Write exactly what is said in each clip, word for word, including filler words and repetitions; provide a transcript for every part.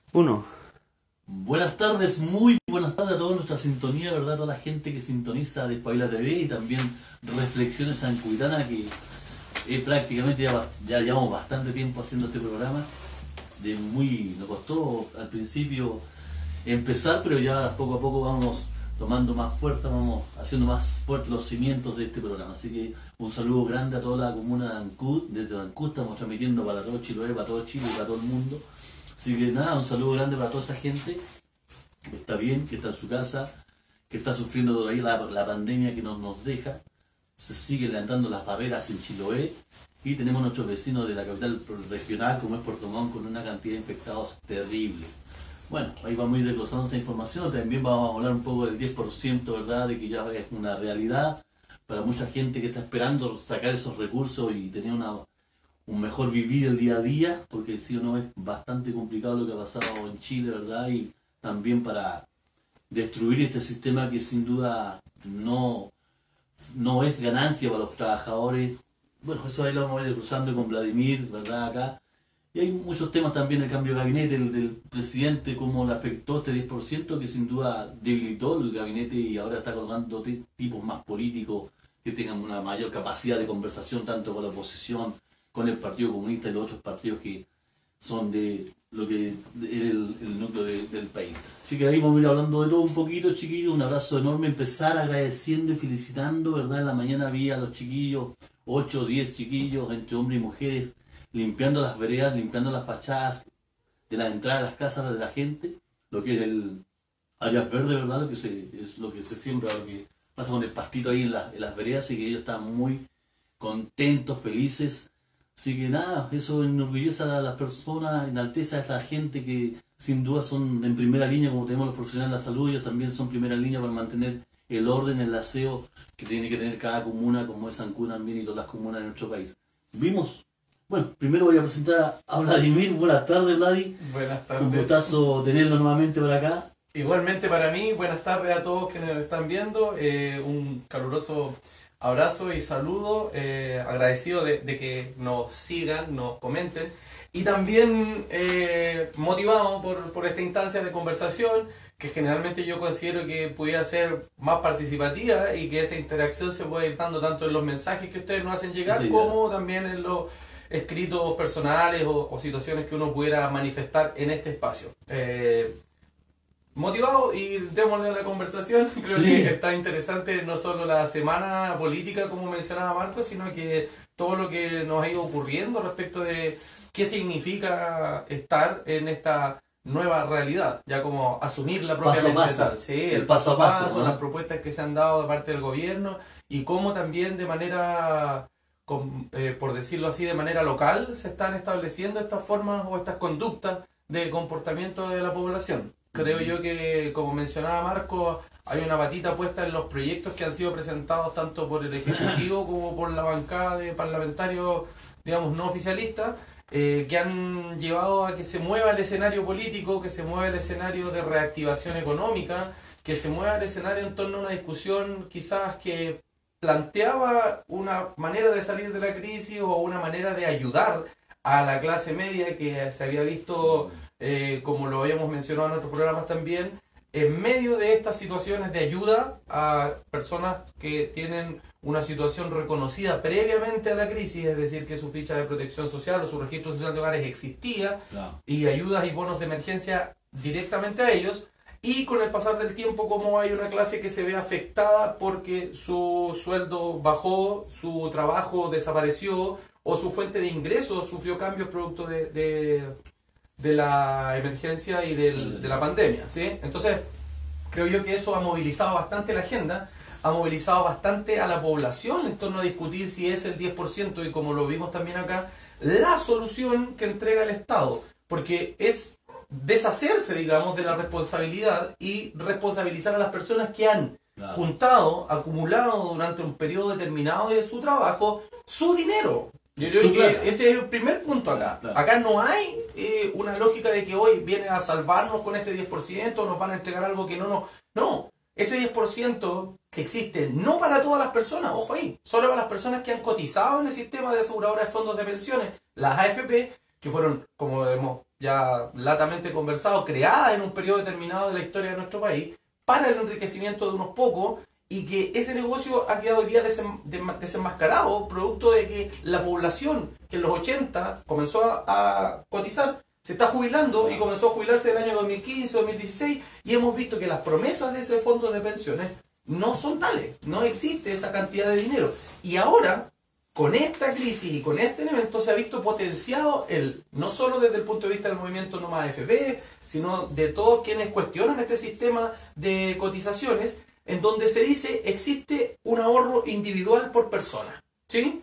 Uno. Buenas tardes, muy buenas tardes a toda nuestra sintonía, ¿verdad? Toda la gente que sintoniza Despaila T V y también Reflexiones Sancuitana, que eh, prácticamente ya, va- ya llevamos bastante tiempo haciendo este programa. De muy, nos costó al principio empezar, pero ya poco a poco vamos tomando más fuerza, vamos haciendo más fuertes los cimientos de este programa. Así que un saludo grande a toda la comuna de Ancud. Desde Ancud estamos transmitiendo para todo Chiloé, para todo Chile y para todo el mundo. Así que nada, un saludo grande para toda esa gente que está bien, que está en su casa, que está sufriendo todavía la, la pandemia que nos, nos deja. Se sigue levantando las barreras en Chiloé y tenemos nuestros vecinos de la capital regional, como es Puerto Montt, con una cantidad de infectados terrible. Bueno, ahí vamos a ir desglosando esa información. También vamos a hablar un poco del diez por ciento, ¿verdad? De que ya es una realidad para mucha gente que está esperando sacar esos recursos y tener una, un mejor vivir el día a día, porque si o no es bastante complicado lo que ha pasado en Chile, ¿verdad? Y también para destruir este sistema que sin duda no, no es ganancia para los trabajadores. Bueno, eso ahí lo vamos a ir cruzando con Vladimir, ¿verdad? Acá. Y hay muchos temas también, el cambio de gabinete, el del presidente, cómo le afectó este diez por ciento que sin duda debilitó el gabinete y ahora está colocando ti- tipos más políticos que tengan una mayor capacidad de conversación tanto con la oposición, con el Partido Comunista y los otros partidos que son de lo que es el, el núcleo de- del país. Así que ahí vamos a ir hablando de todo un poquito, chiquillos. Un abrazo enorme, empezar agradeciendo y felicitando, ¿verdad? En la mañana vi a los chiquillos, ocho o diez chiquillos, entre hombres y mujeres, limpiando las veredas, limpiando las fachadas de la entrada de las casas de la gente, lo que es el áreas verdes, ¿verdad? Lo que se, es lo que se siembra, lo que pasa con el pastito ahí en, la- en las veredas, y que ellos están muy contentos, felices. Así que nada, eso enorgullece a las personas, enaltece a la gente que sin duda son en primera línea, como tenemos los profesionales de la salud, ellos también son primera línea para mantener el orden, el aseo que tiene que tener cada comuna, como es Ancud también y todas las comunas de nuestro país. Vimos, bueno, primero voy a presentar a Vladimir. Buenas tardes, Vladi. Buenas Un tardes. gustazo tenerlo nuevamente por acá. Igualmente para mí, buenas tardes a todos que nos están viendo. Eh, un caluroso abrazo y saludo. Eh, agradecido de, de que nos sigan, nos comenten. Y también eh, motivado por, por esta instancia de conversación que generalmente yo considero que pudiera ser más participativa y que esa interacción se puede ir dando tanto en los mensajes que ustedes nos hacen llegar Sí, como también en los escritos personales o, o situaciones que uno pudiera manifestar en este espacio. Eh, Motivado y démosle a la conversación. Creo Sí. que está interesante no solo la semana política, como mencionaba Marco, sino que todo lo que nos ha ido ocurriendo respecto de qué significa estar en esta nueva realidad, ya como asumirla Paso a propiamente paso. tal. Sí, El el paso paso a a paso, paso, ¿no? las propuestas que se han dado de parte del gobierno y cómo también de manera, con- eh, por decirlo así, de manera local se están estableciendo estas formas o estas conductas de comportamiento de la población. Creo yo que, como mencionaba Marco, hay una patita puesta en los proyectos que han sido presentados tanto por el Ejecutivo como por la bancada de parlamentarios, digamos, no oficialistas, eh, que han llevado a que se mueva el escenario político, que se mueva el escenario de reactivación económica, que se mueva el escenario en torno a una discusión quizás que planteaba una manera de salir de la crisis o una manera de ayudar a la clase media que se había visto, eh, como lo habíamos mencionado en otros programas también, en medio de estas situaciones de ayuda a personas que tienen una situación reconocida previamente a la crisis, es decir, que su ficha de protección social o su registro social de hogares existía, Claro. y ayudas y bonos de emergencia directamente a ellos, y con el pasar del tiempo como hay una clase que se ve afectada porque su sueldo bajó, su trabajo desapareció o su fuente de ingresos sufrió cambios producto de, de, de la emergencia y del- de la pandemia, ¿sí? Entonces, creo yo que eso ha movilizado bastante la agenda, ha movilizado bastante a la población en torno a discutir si es el diez por ciento y, como lo vimos también acá, la solución que entrega el Estado, porque es deshacerse, digamos, de la responsabilidad y responsabilizar a las personas que han Claro. juntado, acumulado durante un periodo determinado de su trabajo, su dinero. Yo creo Su que plata. ese es el primer punto acá. Claro. Acá no hay eh, una lógica de que hoy vienen a salvarnos con este diez por ciento, nos van a entregar algo que no nos... No, ese diez por ciento que existe no para todas las personas, ojo ahí, solo para las personas que han cotizado en el sistema de aseguradora de fondos de pensiones, las A F P, que fueron, como hemos ya latamente conversado, creada en un periodo determinado de la historia de nuestro país, para el enriquecimiento de unos pocos, y que ese negocio ha quedado hoy día desem- dem- desenmascarado, producto de que la población que en los ochenta comenzó a, a cotizar, se está jubilando y comenzó a jubilarse en el año dos mil quince, dos mil dieciséis, y hemos visto que las promesas de ese fondo de pensiones no son tales, no existe esa cantidad de dinero. Y ahora, con esta crisis y con este elemento, se ha visto potenciado, el, no solo desde el punto de vista del movimiento No Más A F P, sino de todos quienes cuestionan este sistema de cotizaciones, en donde se dice existe un ahorro individual por persona, ¿sí?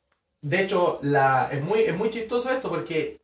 De hecho, la, es, muy, es muy chistoso esto, porque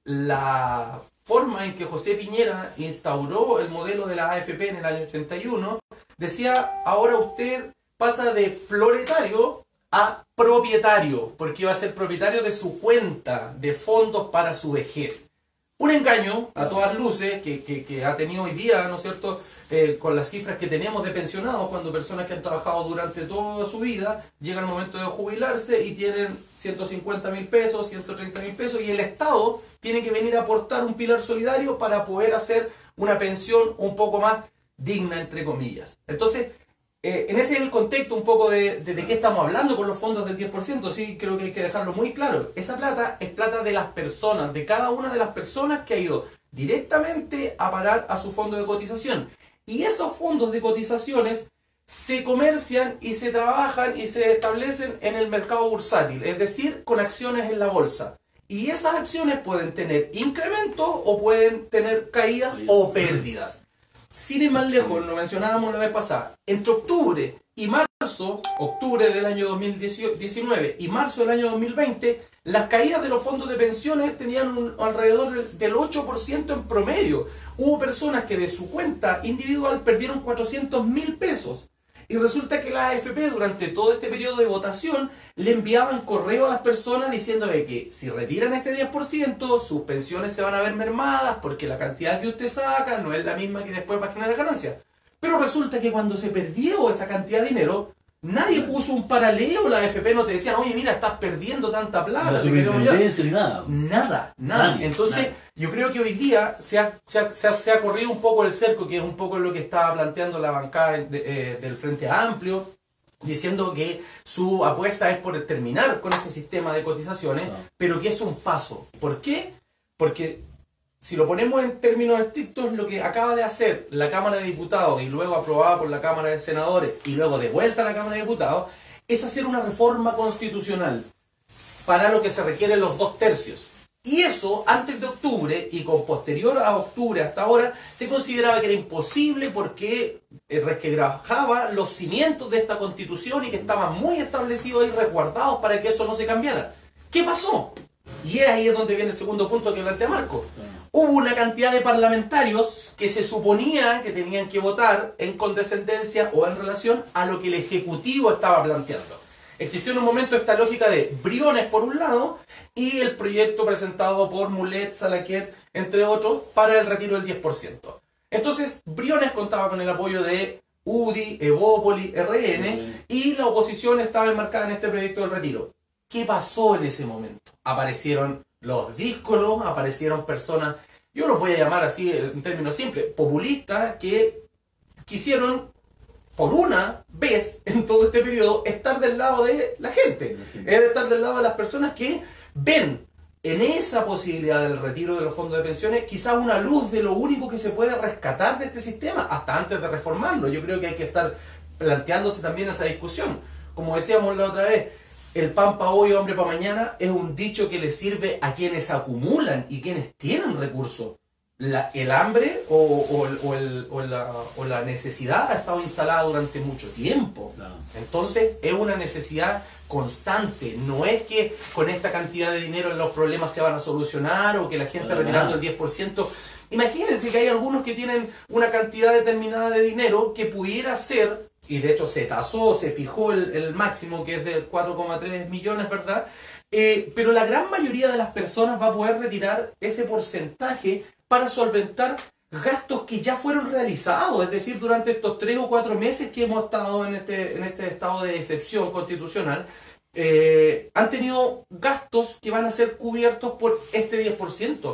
la forma en que José Piñera instauró el modelo de la A F P en el año ochenta y uno, decía, ahora usted pasa de proletario a propietario, porque iba a ser propietario de su cuenta de fondos para su vejez. Un engaño, a todas luces, que, que, que ha tenido hoy día, ¿no es cierto?, eh, con las cifras que tenemos de pensionados, cuando personas que han trabajado durante toda su vida, llega el momento de jubilarse y tienen ciento cincuenta mil pesos, ciento treinta mil pesos, y el Estado tiene que venir a aportar un pilar solidario para poder hacer una pensión un poco más digna, entre comillas. Entonces, eh, en ese es el contexto un poco de, de, de qué estamos hablando con los fondos del diez por ciento, sí, creo que hay que dejarlo muy claro. Esa plata es plata de las personas, de cada una de las personas que ha ido directamente a parar a su fondo de cotización. Y esos fondos de cotizaciones se comercian y se trabajan y se establecen en el mercado bursátil, es decir, con acciones en la bolsa. Y esas acciones pueden tener incrementos o pueden tener caídas o pérdidas. Sin ir más lejos, lo mencionábamos la vez pasada, entre octubre y marzo, octubre del año dos mil diecinueve y marzo del año dos mil veinte, las caídas de los fondos de pensiones tenían un, alrededor del ocho por ciento en promedio. Hubo personas que de su cuenta individual perdieron cuatrocientos mil pesos. Y resulta que la A F P durante todo este periodo de votación le enviaban correo a las personas diciéndole que si retiran este diez por ciento sus pensiones se van a ver mermadas porque la cantidad que usted saca no es la misma que después va a generar ganancias. Pero resulta que cuando se perdió esa cantidad de dinero, nadie puso un paralelo, la A F P no te decían, oye mira, estás perdiendo tanta plata. La superintendencia ni nada. Nada, nada. Nadie, Entonces, nadie. Yo creo que hoy día se ha, se, ha, se, ha, se ha corrido un poco el cerco, que es un poco lo que estaba planteando la bancada de, eh, del Frente Amplio, diciendo que su apuesta es por terminar con este sistema de cotizaciones, no. pero que es un paso. ¿Por qué? Porque si lo ponemos en términos estrictos, lo que acaba de hacer la Cámara de Diputados y luego aprobada por la Cámara de Senadores y luego de vuelta a la Cámara de Diputados, es hacer una reforma constitucional para lo que se requieren los dos tercios. Y eso, antes de octubre y con posterior a octubre hasta ahora, se consideraba que era imposible porque resquebrajaba los cimientos de esta constitución y que estaban muy establecidos y resguardados para que eso no se cambiara. ¿Qué pasó? Y es ahí es donde viene el segundo punto que plantea Marco. Hubo una cantidad de parlamentarios que se suponía que tenían que votar en condescendencia o en relación a lo que el Ejecutivo estaba planteando. Existió en un momento esta lógica de Briones por un lado y el proyecto presentado por Mulet, Salaquet, entre otros, para el retiro del diez por ciento. Entonces, Briones contaba con el apoyo de U D I, Evópoli, R N, y la oposición estaba enmarcada en este proyecto del retiro. ¿Qué pasó en ese momento? Aparecieron los díscolos, aparecieron personas, yo los voy a llamar así en términos simples, populistas, que quisieron por una vez en todo este periodo estar del lado de la gente, es estar del lado de las personas que ven en esa posibilidad del retiro de los fondos de pensiones quizás una luz de lo único que se puede rescatar de este sistema hasta antes de reformarlo. Yo creo que hay que estar planteándose también esa discusión. Como decíamos la otra vez, el pan para hoy, hambre para mañana es un dicho que le sirve a quienes acumulan y quienes tienen recursos. La, el hambre o, o, o, el, o, la, o la necesidad ha estado instalada durante mucho tiempo. Claro. Entonces es una necesidad constante. No es que con esta cantidad de dinero los problemas se van a solucionar o que la gente retirando el diez por ciento. Imagínense que hay algunos que tienen una cantidad determinada de dinero que pudiera ser, y de hecho se tasó, se fijó el, el máximo que es de cuatro coma tres millones, ¿verdad? Eh, pero la gran mayoría de las personas va a poder retirar ese porcentaje para solventar gastos que ya fueron realizados, es decir, durante estos tres o cuatro meses que hemos estado en este, en este estado de excepción constitucional, eh, han tenido gastos que van a ser cubiertos por este diez por ciento.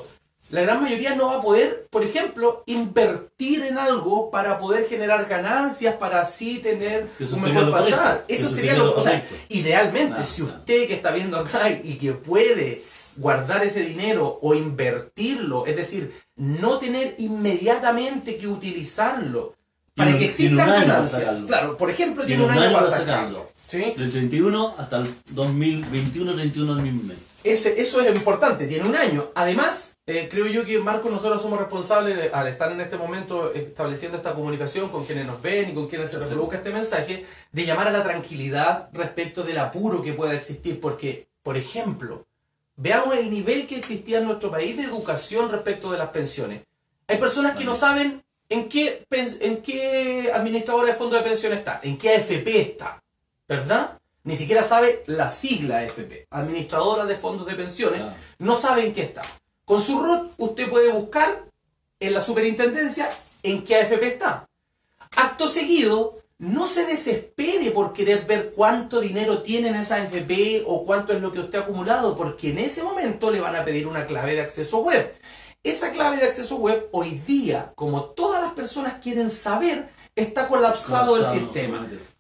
la gran mayoría no va a poder, por ejemplo, invertir en algo para poder generar ganancias, para así tener Eso un sería mejor lo correcto. pasar. Eso, Eso sería sería lo, lo o sea, correcto. idealmente, Claro, si claro. usted que está viendo acá y que puede guardar ese dinero o invertirlo, es decir, no tener inmediatamente que utilizarlo para Tiene- que tiene un existan año para ganancias. sacarlo. Claro, por ejemplo, Tiene tiene un año para para sacarlo. ¿Sí? Del treinta y uno hasta el dos mil veintiuno, treinta y uno del mismo mes. Ese, eso es importante, tiene un año. Además, eh, creo yo que Marcos, nosotros somos responsables de, al estar en este momento estableciendo esta comunicación con quienes nos ven y con quienes se Sí. reproduzca este mensaje, de llamar a la tranquilidad respecto del apuro que pueda existir. Porque, por ejemplo, veamos el nivel que existía en nuestro país de educación respecto de las pensiones. Hay personas que no saben en qué, pens- en qué administradora de fondo de pensión está, en qué A F P está, ¿verdad? Ni siquiera sabe la sigla A F P, Administradora de Fondos de Pensiones, Claro. no sabe en qué está. Con su R O T usted puede buscar en la superintendencia en qué A F P está. Acto seguido, no se desespere por querer ver cuánto dinero tiene en esa A F P o cuánto es lo que usted ha acumulado, porque en ese momento le van a pedir una clave de acceso web. Esa clave de acceso web hoy día, como todas las personas quieren saber, está colapsado el Colapsado, sistema. solamente.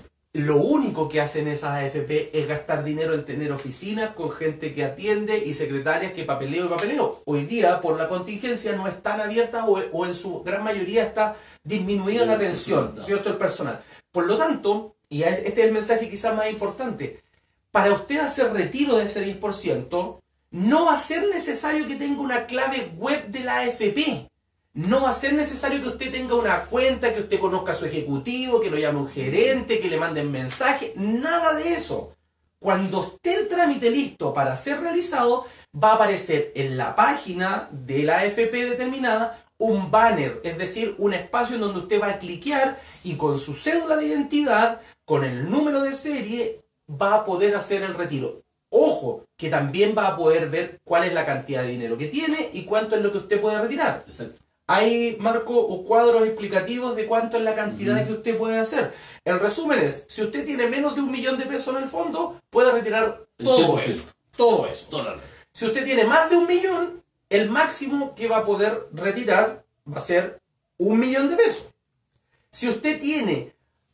Lo único que hacen esas A F P es gastar dinero en tener oficinas con gente que atiende y secretarias que papeleo y papeleo. Hoy día, por la contingencia, no están abiertas o, o en su gran mayoría está disminuida la atención, ¿cierto? El personal. Por lo tanto, y este es el mensaje quizás más importante, para usted hacer retiro de ese diez por ciento, no va a ser necesario que tenga una clave web de la A F P. No va a ser necesario que usted tenga una cuenta, que usted conozca a su ejecutivo, que lo llame un gerente, que le manden mensaje, nada de eso. Cuando esté el trámite listo para ser realizado, va a aparecer en la página de la A F P determinada un banner, es decir, un espacio en donde usted va a cliquear y con su cédula de identidad, con el número de serie, va a poder hacer el retiro. Ojo, que también va a poder ver cuál es la cantidad de dinero que tiene y cuánto es lo que usted puede retirar. Exacto. Hay, Marco, o cuadros explicativos de cuánto es la cantidad Ujú. que usted puede hacer. El resumen es, si usted tiene menos de un millón de pesos en el fondo, puede retirar El todo cien por ciento. eso. Todo eso. Dólares. Si usted tiene más de un millón, el máximo que va a poder retirar va a ser un millón de pesos. Si usted tiene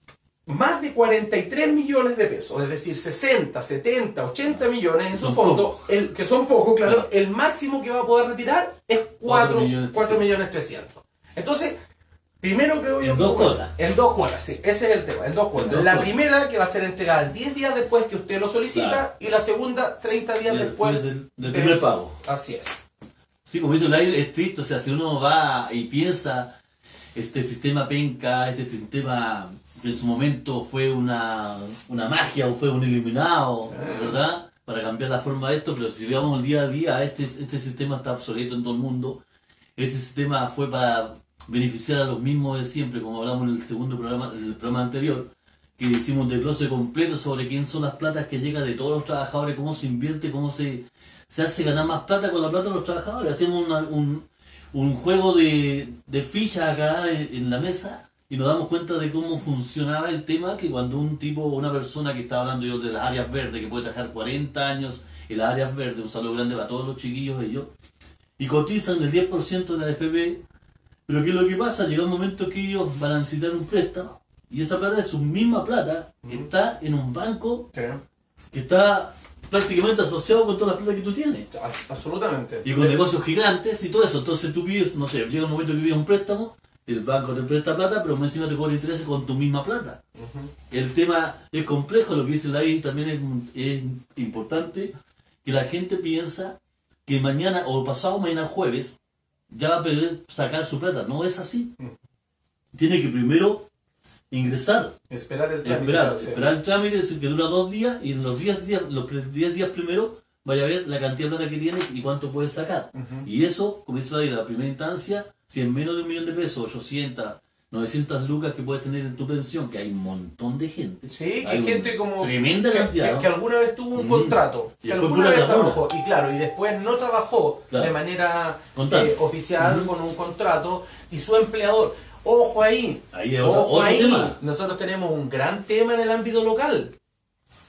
más de cuarenta y tres millones de pesos, es decir, sesenta, setenta, ochenta millones en su Son fondo, pocos. el, que son pocos, claro, Claro. el máximo que va a poder retirar es Cuatro millones cuatro millones trescientos. Entonces, primero creo yo En que- dos cuotas. En dos cuotas, sí, ese es el tema, en dos cuotas. En dos la cuotas. primera que va a ser entregada diez días después que usted lo solicita Claro. y la segunda treinta días Después después del, del de primer eso. pago. Así es. Sí, como dice Lai, es triste, o sea, si uno va y piensa, este sistema penca, este sistema que en su momento fue una, una magia o fue un iluminado, Eh. ¿verdad? Para cambiar la forma de esto, pero si veamos el día a día, este, este sistema está obsoleto en todo el mundo. Este sistema fue para beneficiar a los mismos de siempre, como hablamos en el segundo programa, en el programa anterior, que hicimos un desglose completo sobre quién son las platas que llegan de todos los trabajadores, cómo se invierte, cómo se, se hace ganar más plata con la plata de los trabajadores. Hacemos una- un, un juego de, de fichas acá en, en la mesa y nos damos cuenta de cómo funcionaba el tema, que cuando un tipo, una persona que estaba hablando yo de las áreas verdes, que puede trabajar cuarenta años en las áreas verdes, un saludo grande para todos los chiquillos ellos, y cotizan el diez por ciento de la A F P, pero ¿qué es lo que pasa? Llega un momento que ellos van a necesitar un préstamo, y esa plata es su misma plata, está en un banco Sí. que está prácticamente asociado con todas las plata que tú tienes. As- Absolutamente. Y con negocios gigantes y todo eso. Entonces tú pides, no sé, llega un momento que pides un préstamo, el banco te presta plata, pero encima te cobra intereses con tu misma plata. Ujú. El tema es complejo, lo que dice la I también es, es importante, que la gente piensa que mañana o pasado mañana jueves ya va a poder sacar su plata. No es así. Mm. Tiene que primero ingresar, Esperar el trámite. esperar, sí. esperar el trámite, es decir, que dura dos días, y en los diez días, los diez días primero vaya a ver la cantidad de plata que tiene y cuánto puede sacar. Ujú. Y eso, como dice la I, la primera instancia, si en menos de un millón de pesos, ochocientas, novecientas lucas que puedes tener en tu pensión, que hay un montón de gente. Sí, que hay hay gente una como tremenda que, cantidad, que- ¿no? que alguna vez tuvo un Mm. contrato, Y que después alguna pura vez carrera. trabajó, y claro, y después no trabajó Claro. de manera Constante. eh, oficial con un contrato, y su empleador, ojo ahí, Ahí es otro, ojo otro ahí, tema. nosotros tenemos un gran tema en el ámbito local.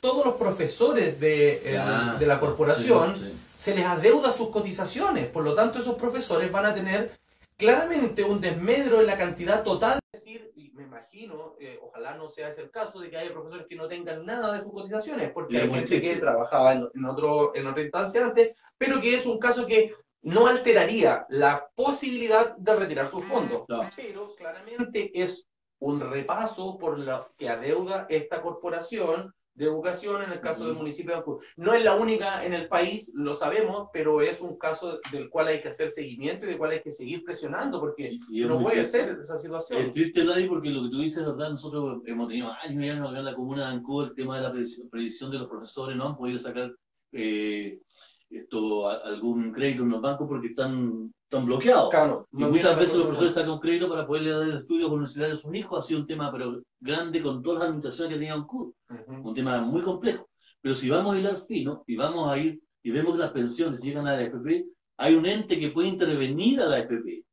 todos los profesores de, el- Ya, de la corporación sí, sí. se les adeuda sus cotizaciones. Por lo tanto, esos profesores van a tener claramente un desmedro en la cantidad total. Es decir, y me imagino, eh, ojalá no sea ese el caso, de que haya profesores que no tengan nada de sus cotizaciones, porque Y hay es muy gente que triste. trabajaba en, en otro, en otra instancia antes, pero que es un caso que no alteraría la posibilidad de retirar sus fondos. Claro. Pero claramente es un repaso por lo que adeuda esta corporación de educación en el caso Ujú. del municipio de Ancud. No es la única en el país, lo sabemos, pero es un caso del cual hay que hacer seguimiento y del cual hay que seguir presionando, porque Y es no muy puede triste. ser esa situación. Es triste, Vladi, porque lo que tú dices, ¿verdad? Nosotros hemos tenido años y años acá en la comuna de Ancud, el tema de la previsión, previsión de los profesores, no han podido sacar eh, esto, a- algún crédito en los bancos porque están, están bloqueados. Claro, Y no muchas tiene veces los la profesores sacan un crédito para poderle dar estudios universitarios a sus hijos. Ha sido un tema pero grande con todas las administraciones que tenía Ancud. Ujú. Un tema muy complejo. Pero si vamos a hilar fino y vamos a ir y vemos que las pensiones llegan a la A F P, hay un ente que puede intervenir a la A F P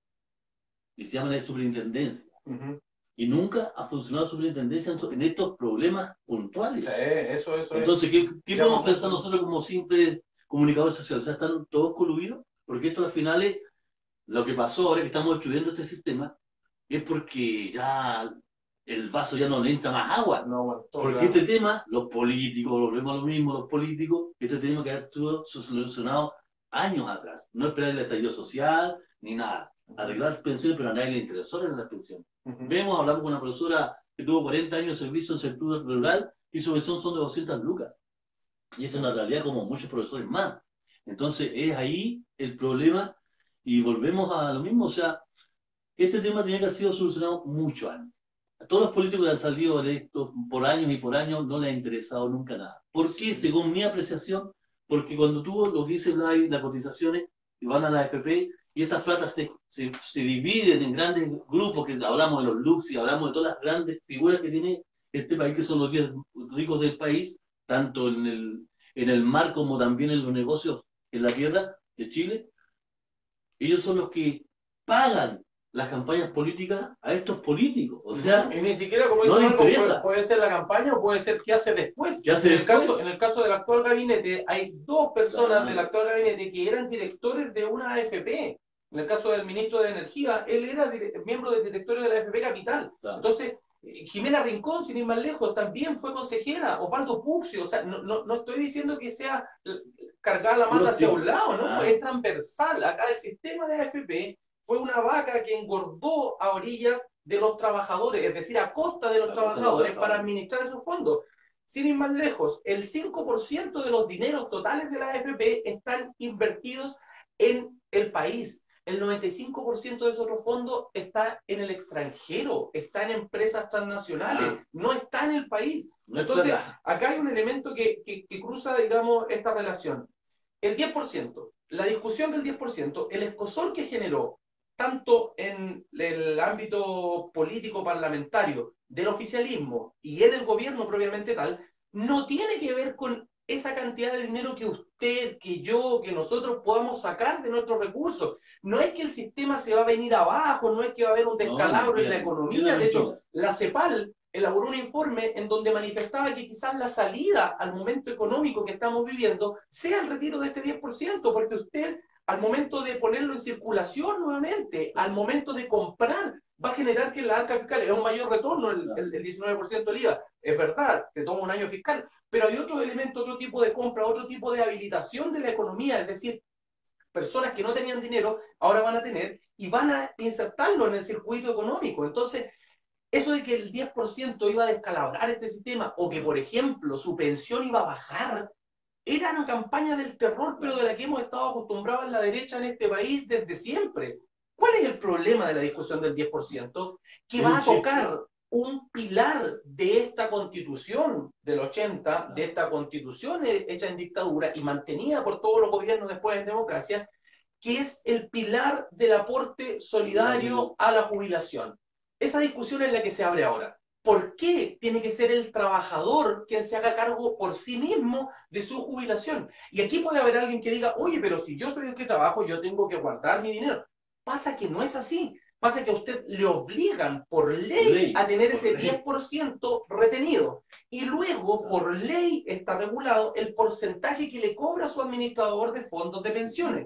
y se llama la superintendencia. Ujú. Y nunca ha funcionado la superintendencia en en estos problemas puntuales. Sí, eso, eso es. Entonces, ¿qué, qué Llama podemos pensar mucho. nosotros como simples comunicadores sociales? O sea, ¿están todos coludidos? Porque esto al final es lo que pasó ahora que estamos destruyendo este sistema, es porque ya el vaso ya no le entra más agua. No aguantó, Porque claro. este tema, los políticos, volvemos a lo mismo, los políticos, este tema que ha sido solucionado años atrás. No esperar el estallido social ni nada. Arreglar las pensiones, pero a nadie le interesó en las pensiones. Ujú. Vemos, hablamos con una profesora que tuvo cuarenta años de servicio en sector rural y su pensión son de doscientas lucas. Y esa es una realidad como muchos profesores más. Entonces es ahí el problema y volvemos a lo mismo. O sea, este tema tenía que haber sido solucionado mucho antes. A todos los políticos que han salido electos por años y por años no les ha interesado nunca nada. ¿Por qué? Según mi apreciación, porque cuando tuvo lo que dice Blay, las cotizaciones y van a la A F P y estas platas se, se, se dividen en grandes grupos, que hablamos de los Lux y hablamos de todas las grandes figuras que tiene este país, que son los diez ricos del país, tanto en el, en el mar como también en los negocios en la tierra de Chile. Ellos son los que pagan las campañas políticas a estos políticos. O sea, y ni siquiera, como no dice le Marco, puede, interesa. puede ser la campaña o puede ser qué hace después. ¿Qué hace en, el después? caso, en el caso del actual gabinete, hay dos personas Claro. del actual gabinete que eran directores de una A F P. En el caso del ministro de Energía, él era dire- miembro del directorio de la A F P Capital. Claro. Entonces, eh, Jimena Rincón, sin ir más lejos, también fue consejera. Osvaldo Puccio, o sea, no, no, no estoy diciendo que sea eh, cargar la mata Puro hacia tipo. un lado, ¿no? Ah. Es transversal. Acá el sistema de A F P fue una vaca que engordó a orillas de los trabajadores, es decir, a costa de los A costa de los trabajadores para trabajadores. administrar esos fondos. Sin ir más lejos, el cinco por ciento de los dineros totales de la A F P están invertidos en el país. El noventa y cinco por ciento de esos otros fondos está en el extranjero, está en empresas transnacionales, Ah. no está en el país. No es Entonces, plata. acá hay un elemento que, que, que cruza, digamos, esta relación. El diez por ciento, la discusión del diez por ciento, el escozor que generó tanto en el ámbito político parlamentario del oficialismo y en el gobierno propiamente tal, no tiene que ver con esa cantidad de dinero que usted, que yo, que nosotros podamos sacar de nuestros recursos. No es que el sistema se va a venir abajo, no es que va a haber un descalabro No, en la es economía. una De hecho, mentira. la CEPAL elaboró un informe en donde manifestaba que quizás la salida al momento económico que estamos viviendo sea el retiro de este diez por ciento, porque usted, al momento de ponerlo en circulación nuevamente, al momento de comprar, va a generar que en la arca fiscal es un mayor retorno el, el, el diecinueve por ciento del I V A. Es verdad, te toma un año fiscal, pero hay otro elemento, otro tipo de compra, otro tipo de habilitación de la economía, es decir, personas que no tenían dinero ahora van a tener y van a insertarlo en el circuito económico. Entonces, eso de que el diez por ciento iba a descalabrar este sistema o que, por ejemplo, su pensión iba a bajar, era una campaña del terror, pero de la que hemos estado acostumbrados en la derecha en este país desde siempre. ¿Cuál es el problema de la discusión del diez por ciento? Que Es va un a chiste. tocar un pilar de esta constitución del ochenta, de esta constitución hecha en dictadura y mantenida por todos los gobiernos después en democracia, que es el pilar del aporte solidario a la jubilación. Esa discusión es la que se abre ahora. ¿Por qué tiene que ser el trabajador quien se haga cargo por sí mismo de su jubilación? Y aquí puede haber alguien que diga, oye, pero si yo soy el que trabajo, yo tengo que guardar mi dinero. Pasa que no es así. Pasa que a usted le obligan por ley, Ley, a tener por ese ley. diez por ciento retenido. Y luego, por ley, está regulado el porcentaje que le cobra su administrador de fondos de pensiones.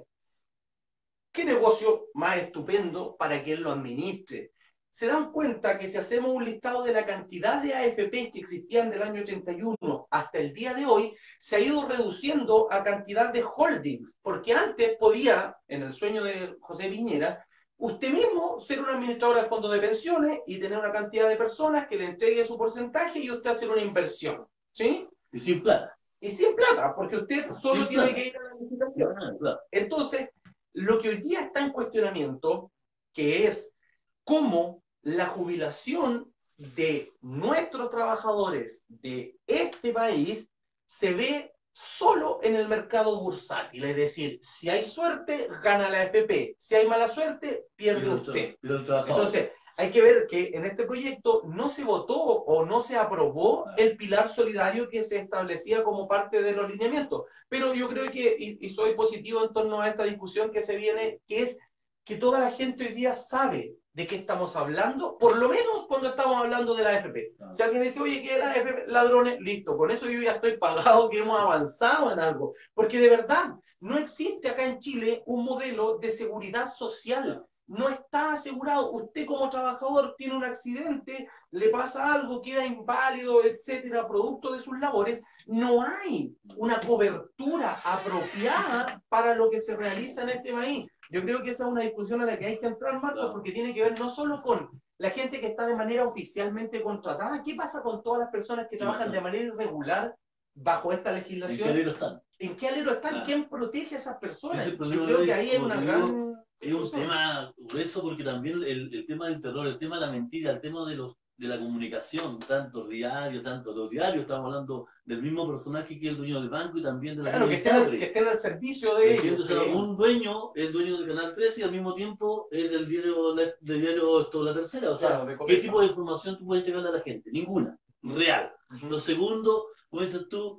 ¿Qué negocio más estupendo para que él lo administre? Se dan cuenta que si hacemos un listado de la cantidad de A F Pes que existían del año ochenta y uno hasta el día de hoy, se ha ido reduciendo a cantidad de holdings, porque antes podía, en el sueño de José Piñera, usted mismo ser un administrador de fondos de pensiones y tener una cantidad de personas que le entregue su porcentaje y usted hacer una inversión, ¿sí? Y sin plata. Y sin plata, porque usted solo Sin tiene plata. que ir a la licitación. Ah, claro. Entonces, lo que hoy día está en cuestionamiento, que es cómo la jubilación de nuestros trabajadores de este país se ve solo en el mercado bursátil. Es decir, si hay suerte, gana la A F P. Si hay mala suerte, pierde Pero el usted. tra- pero el trabajador. Entonces, hay que ver que en este proyecto no se votó o no se aprobó el pilar solidario que se establecía como parte de los lineamientos. Pero yo creo que, y, y soy positivo en torno a esta discusión que se viene, que es que toda la gente hoy día sabe de qué estamos hablando, por lo menos cuando estamos hablando de la A F P. Claro. Si alguien dice, oye, ¿qué es la A F P? Ladrones, listo, con eso yo ya estoy pagado, que hemos avanzado en algo. Porque de verdad, no existe acá en Chile un modelo de seguridad social. No está asegurado. Usted como trabajador tiene un accidente, le pasa algo, queda inválido, etcétera, producto de sus labores. No hay una cobertura apropiada para lo que se realiza en este país. Yo creo que esa es una discusión a la que hay que entrar, Marcos, porque tiene que ver no solo con la gente que está de manera oficialmente contratada. ¿Qué pasa con todas las personas que trabajan de manera irregular bajo esta ¿En qué legislación? alero están? ¿En qué alero están? Claro. ¿Quién protege a esas personas? Ese es el Yo problema creo de- que ahí hay como una te digo, gran... Es un tema grueso porque también el, el tema del terror, el tema de la mentira, el tema de los de la comunicación, tanto diario, tanto los diarios, estamos hablando del mismo personaje que el dueño del banco y también de la Claro, que misma estén, Isabel. que estén al servicio de ellos. Entonces, sí. un dueño es dueño del Canal trece y al mismo tiempo es del diario, del diario esto, La Tercera. O sea, Claro, de ¿qué Copesa. tipo de información tú puedes entregarle a la gente? Ninguna, real. Ujú. Lo segundo, como dices tú,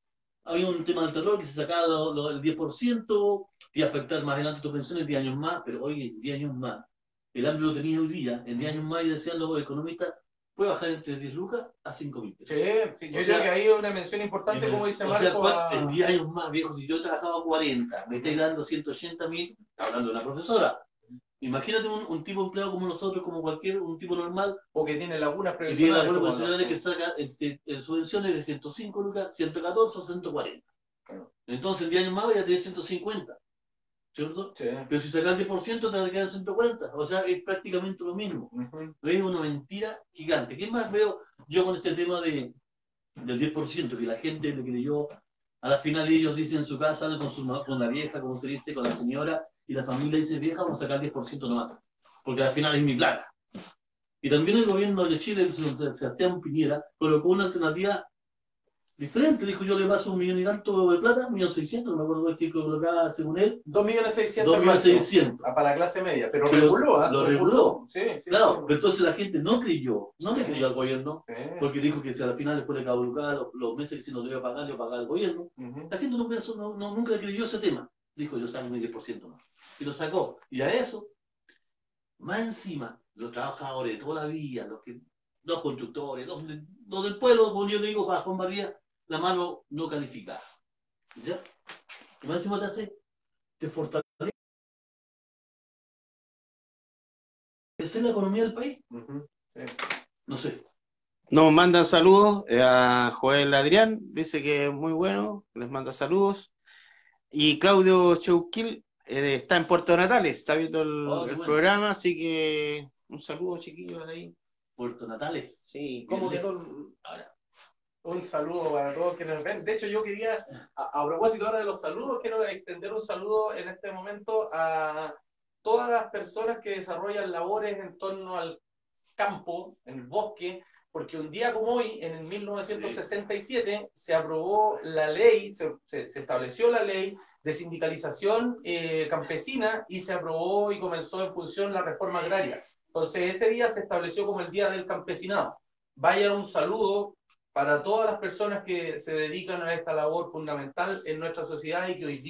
había un tema del terror que se sacaba lo- lo- el diez por ciento y afectar más adelante tus pensiones diez años más, pero oye, diez años más. El hambre lo tenías hoy día, en diez años más, y decían los economistas, puede bajar entre diez lucas a cinco mil pesos. Sí, sí, yo O creo sea, que ahí hay una mención importante, En como el- dice o sea, Marco. ¿cuál- a- en diez años más, viejo, si yo he trabajado cuarenta, me estáis dando ciento ochenta mil, hablando de una profesora. Imagínate un, un tipo empleado como nosotros, como cualquier, un tipo normal, o que tiene lagunas y tiene previsionales. algunos como profesionales la- que saca el, el subvenciones de ciento cinco lucas, ciento catorce o ciento cuarenta. Claro. Entonces, en diez años más voy a tener ciento cincuenta, ¿cierto? Sí. Pero si sacas el diez por ciento te va a quedar ciento cuarenta. O sea, es prácticamente lo mismo. Ujú. Es una mentira gigante. ¿Qué más veo yo con este tema de, del diez por ciento? Que la gente le creyó, a la final ellos dicen en su casa, hablan con, su, ma- con la vieja, como se dice, con la señora, y la familia dice, vieja, vamos a sacar el diez por ciento nomás, porque al final es mi plata. Y también el gobierno de Chile, el señor Sebastián Piñera, colocó una alternativa diferente. Dijo, yo le paso un millón y tanto de plata, un millón seiscientos, no me acuerdo qué colocaba según él, dos millones seiscientos dos millones máximo. seiscientos. Ah, para la clase media, pero Pero reguló, ¿ah? lo reguló. Sí, sí. Claro, sí. pero entonces la gente no creyó, no le creyó al gobierno, Sí. porque dijo que si al final después de caducar los, los meses que se nos debe pagar, le pagaba el gobierno. Ujú. La gente no pensó, no, no, nunca creyó ese tema. Dijo, yo saco mi diez por ciento más. Y lo sacó. Y a eso, más encima, los trabajadores de toda la vida, los, que, los constructores, los, los del pueblo, como yo le digo, para Juan María, la mano no calificada. ¿Ya? Y más encima te hace, te fortalece la economía del país. Ujú. Sí. No sé. Nos mandan saludos eh, a Joel Adrián, dice que es muy bueno, les manda saludos. Y Claudio Cheuquil eh, está en Puerto Natales, está viendo el, Oh, qué el bueno. programa, así que un saludo, chiquillos, ahí. Puerto Natales. Sí, ¿Cómo Bien, quedó el- Ahora, Un saludo para todos que nos ven. De hecho, yo quería, a, a propósito ahora de los saludos, quiero extender un saludo en este momento a todas las personas que desarrollan labores en torno al campo, en el bosque, porque un día como hoy, en el mil novecientos sesenta y siete, se aprobó la ley, se, se, se estableció la ley de sindicalización eh, campesina y se aprobó y comenzó en función la reforma agraria. Entonces, ese día se estableció como el Día del Campesinado. Vaya un saludo para todas las personas que se dedican a esta labor fundamental en nuestra sociedad y que hoy día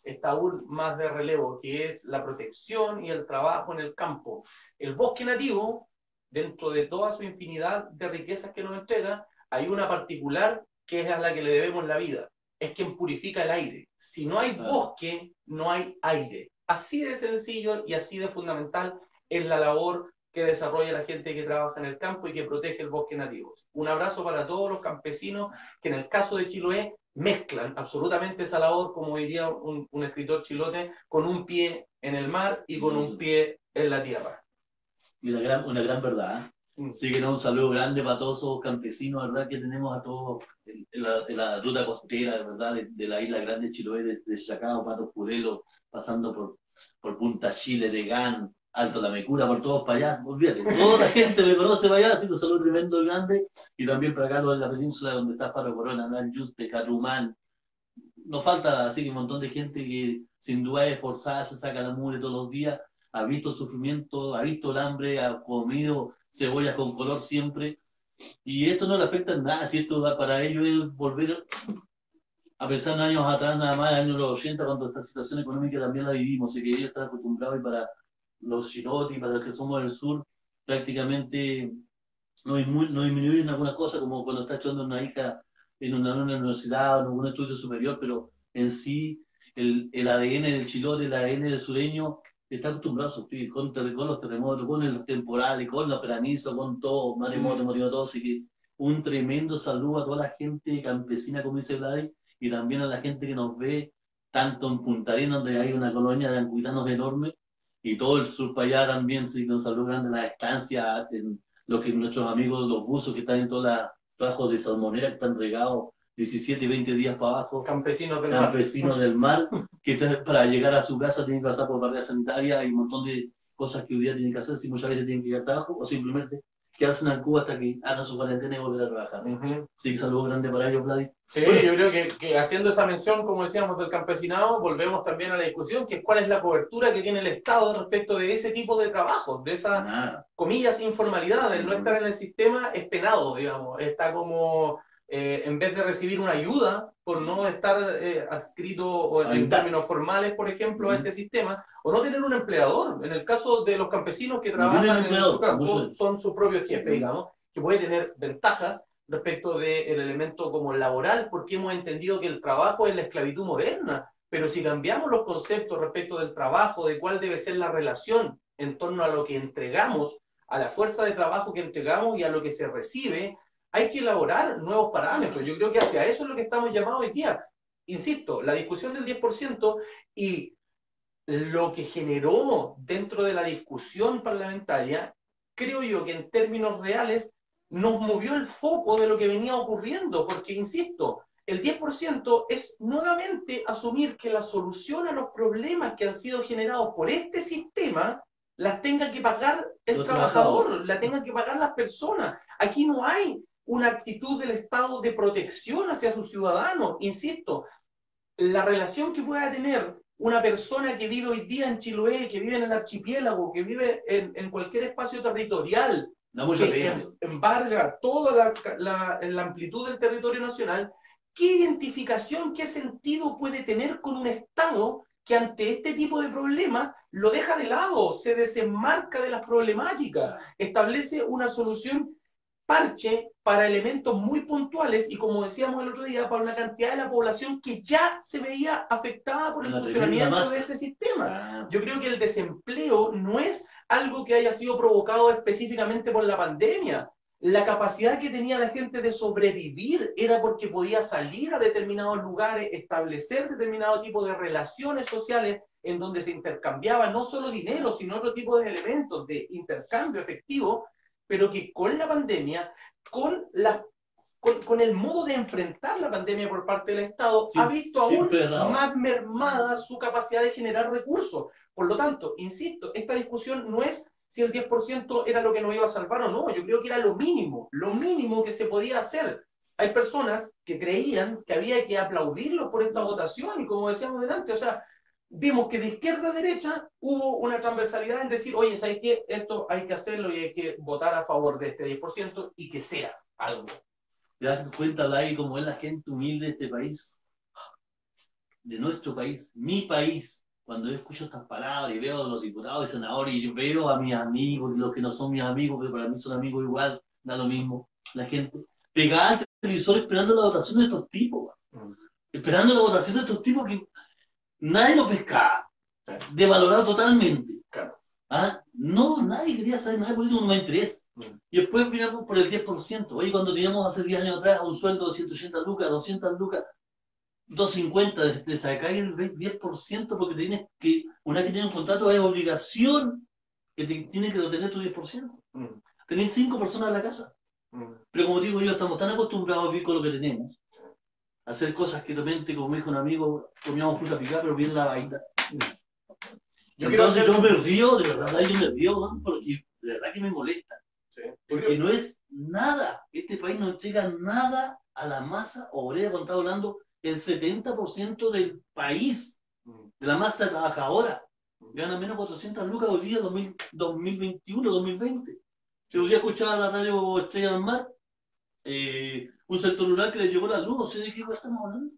está aún más de relevo, que es la protección y el trabajo en el campo. El bosque nativo, dentro de toda su infinidad de riquezas que nos entrega, hay una particular que es a la que le debemos la vida, es quien purifica el aire. Si no hay bosque, no hay aire. Así de sencillo y así de fundamental es la labor que desarrolla la gente que trabaja en el campo y que protege el bosque nativo. Un abrazo para todos los campesinos que en el caso de Chiloé mezclan absolutamente esa labor, como diría un, un escritor chilote, con un pie en el mar y con un pie en la tierra. Y una gran, una gran verdad. ¿eh? Así que no, un saludo grande para todos esos campesinos, ¿verdad? Que tenemos a todos en, en, la, en la ruta costera, ¿verdad? De, de la isla Grande de Chiloé, de, de Chacao, Patos Curelo, pasando por, por Punta Chile, de Gan, Alto La Mecura, por todos para allá. Olvídate, toda la gente me conoce para allá, así que un saludo tremendo y grande. Y también para acá, en la península, donde está Faro Corona, Yuste, Carrumán. Nos falta así que un montón de gente que sin duda es esforzada, se saca la mugre todos los días, ha visto el sufrimiento, ha visto el hambre, ha comido cebollas con color siempre, y esto no le afecta en nada, si esto para ellos es volver a pensar en años atrás, nada más, en los años ochenta, cuando esta situación económica también la vivimos, y que ellos están acostumbrados, y para los chirotis, para los que somos del sur, prácticamente no, no disminuyen algunas cosas, como cuando está estudiando una hija en una, una universidad o en algún estudio superior, pero en sí el, el A D N del chilote, el A D N del sureño, está acostumbrado a sufrir con, con los terremotos, con los temporales, con los granizos, con todo, maremoto, motivo todo, así que un tremendo saludo a toda la gente campesina, como dice Vlad, y también a la gente que nos ve, tanto en Punta Arenas, donde hay una colonia de ancuitanos enorme, y todo el sur para allá también, sí, que un saludo grande a la estancia, en, los que nuestros amigos, los buzos que están en toda la trabajos de salmonera, que están regados diecisiete y veinte días para abajo, campesinos del campesinos mar, del mar que para llegar a su casa tienen que pasar por barrera sanitaria y un montón de cosas que hoy día tienen que hacer, si muchas veces tienen que ir al trabajo o simplemente quedarse en el cubo hasta que hagan su cuarentena y volver a trabajar. Uh-huh. Así que saludos grandes para ellos, Vlad. Sí, bueno, yo creo que, que haciendo esa mención, como decíamos, del campesinado, volvemos también a la discusión, que es cuál es la cobertura que tiene el Estado respecto de ese tipo de trabajo, de esas, ah. comillas, informalidad, el no estar en el sistema es penado, digamos, está como, eh, en vez de recibir una ayuda por no estar eh, adscrito o en, en términos formales, por ejemplo, uh-huh. a este sistema, o no tener un empleador. En el caso de los campesinos que trabajan en el campo, son sus propios jefes, uh-huh. digamos, que puede tener ventajas respecto del elemento como laboral, porque hemos entendido que el trabajo es la esclavitud moderna, pero si cambiamos los conceptos respecto del trabajo, de cuál debe ser la relación en torno a lo que entregamos, a la fuerza de trabajo que entregamos y a lo que se recibe, hay que elaborar nuevos parámetros. Yo creo que hacia eso es lo que estamos llamados hoy día. Insisto, la discusión del diez por ciento y lo que generó dentro de la discusión parlamentaria, creo yo que en términos reales nos movió el foco de lo que venía ocurriendo, porque, insisto, el diez por ciento es nuevamente asumir que la solución a los problemas que han sido generados por este sistema las tenga que pagar el los trabajador, la tengan que pagar las personas. Aquí no hay una actitud del Estado de protección hacia sus ciudadanos. Insisto, la relación que pueda tener una persona que vive hoy día en Chiloé, que vive en el archipiélago, que vive en, en cualquier espacio territorial, que em, embarga toda la, la, la amplitud del territorio nacional, ¿qué identificación, qué sentido puede tener con un Estado que ante este tipo de problemas lo deja de lado, se desenmarca de las problemáticas, establece una solución parche para elementos muy puntuales y, como decíamos el otro día, para una cantidad de la población que ya se veía afectada por el funcionamiento de este sistema? Yo creo que el desempleo no es algo que haya sido provocado específicamente por la pandemia. La capacidad que tenía la gente de sobrevivir era porque podía salir a determinados lugares, establecer determinado tipo de relaciones sociales en donde se intercambiaba no solo dinero, sino otro tipo de elementos de intercambio efectivo, pero que con la pandemia, con, la, con, con el modo de enfrentar la pandemia por parte del Estado, sí, ha visto aún más mermada su capacidad de generar recursos. Por lo tanto, insisto, esta discusión no es si el diez por ciento era lo que nos iba a salvar o no. Yo creo que era lo mínimo, lo mínimo que se podía hacer. Hay personas que creían que había que aplaudirlos por esta votación, y como decíamos delante, o sea, vimos que de izquierda a derecha hubo una transversalidad en decir, oye, ¿sabes qué? Esto hay que hacerlo y hay que votar a favor de este diez por ciento y que sea algo. ¿Te das cuenta, Lai, cómo es la gente humilde de este país? de nuestro país, mi país, cuando yo escucho estas palabras y veo a los diputados y senadores y veo a mis amigos y los que no son mis amigos, pero para mí son amigos igual, da lo mismo, la gente pegada al televisor esperando la votación de estos tipos, mm. esperando la votación de estos tipos que nadie lo pescaba, devalorado totalmente. Claro. ¿Ah? No, nadie quería saber nada de político, no me interesa. Mm. Y después miramos por el diez por ciento. Oye, cuando teníamos hace diez años atrás un sueldo de ciento ochenta lucas, doscientas lucas, doscientos cincuenta, de, de sacar el diez por ciento porque tienes que, una vez que tienes un contrato es obligación que te, tienes que tener tu diez por ciento. Mm. Tenés cinco personas en la casa. Mm. Pero como digo yo, estamos tan acostumbrados a vivir con lo que tenemos, a hacer cosas que de repente, como me dijo un amigo, comíamos fruta picada, pero bien lavadita. Mm. Yo Entonces yo me río, de verdad, yo me río, ¿no? Porque de verdad que me molesta. Sí. Porque no es nada, este país no entrega nada a la masa obrera, cuando está hablando el setenta por ciento del país, de la masa trabajadora, gana menos cuatrocientas lucas hoy día, dos mil veintiuno, dos mil veinte. Si hoy día escuchaba la radio Estrella del Mar, eh, un sector rural que le llegó la luz, no sé de qué estamos hablando.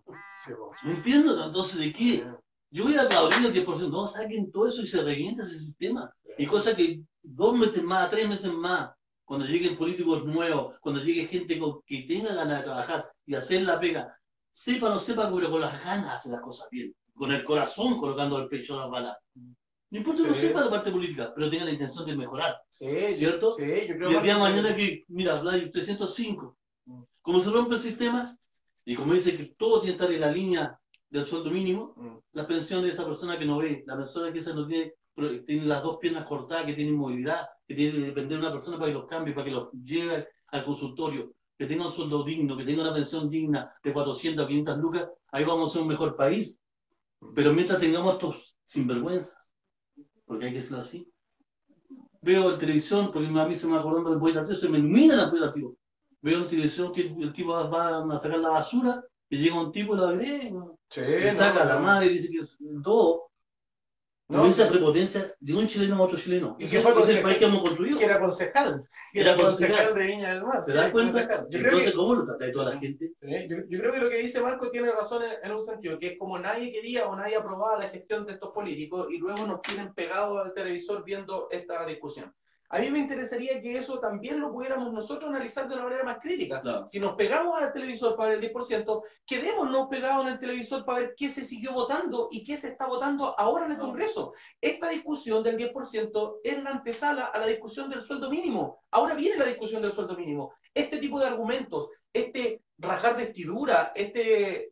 No entiendo, entonces, ¿de qué? Yo voy a aplaudir el diez por ciento, no saquen todo eso y se revienta ese sistema. Y cosa que dos meses más, tres meses más, cuando lleguen políticos nuevos, cuando llegue gente con, que tenga ganas de trabajar y hacer la pega, sepa o no sepa, pero con las ganas hacer las cosas bien, con el corazón colocando el pecho a las balas. No importa que sí. no sepa la parte política, pero tenga la intención de mejorar. Sí, ¿cierto? Sí, yo creo y el día de mañana que, mira, hay trescientos cinco. Como se rompe el sistema, y como dice que todo tiene que estar en la línea del sueldo mínimo, mm. la pensión de esa persona que no ve, la persona que esa no tiene, tiene las dos piernas cortadas, que tiene inmovilidad, que tiene que depender de una persona para que los cambie, para que los lleve al consultorio, que tenga un sueldo digno, que tenga una pensión digna de cuatrocientas o quinientas lucas, ahí vamos a ser un mejor país. Pero mientras tengamos estos sinvergüenzas, porque hay que ser así. Veo en televisión, porque a mí se me acordó del poeta Tío, se me ilumina el poeta Tío. Veo en televisión que el tipo va a sacar la basura, y llega un tipo y la ve, sí, le saca no, a la madre y dice que es todo. No, no, esa prepotencia de un chileno a otro chileno. ¿Y qué fue el país que hemos construido? Que era concejal. Que era concejal, concejal de Viña del Mar. ¿Te das cuenta? Yo Entonces, que, ¿cómo lo trata de toda la gente? Yo, yo creo que lo que dice Marco tiene razón en, en un sentido, que es como nadie quería o nadie aprobaba la gestión de estos políticos y luego nos tienen pegados al televisor viendo esta discusión. A mí me interesaría que eso también lo pudiéramos nosotros analizar de una manera más crítica. Claro. Si nos pegamos al televisor para ver el diez por ciento, quedémonos pegados en el televisor para ver qué se siguió votando y qué se está votando ahora en el Congreso. Esta discusión del diez por ciento es la antesala a la discusión del sueldo mínimo. Ahora viene la discusión del sueldo mínimo. Este tipo de argumentos, este rajar vestidura, este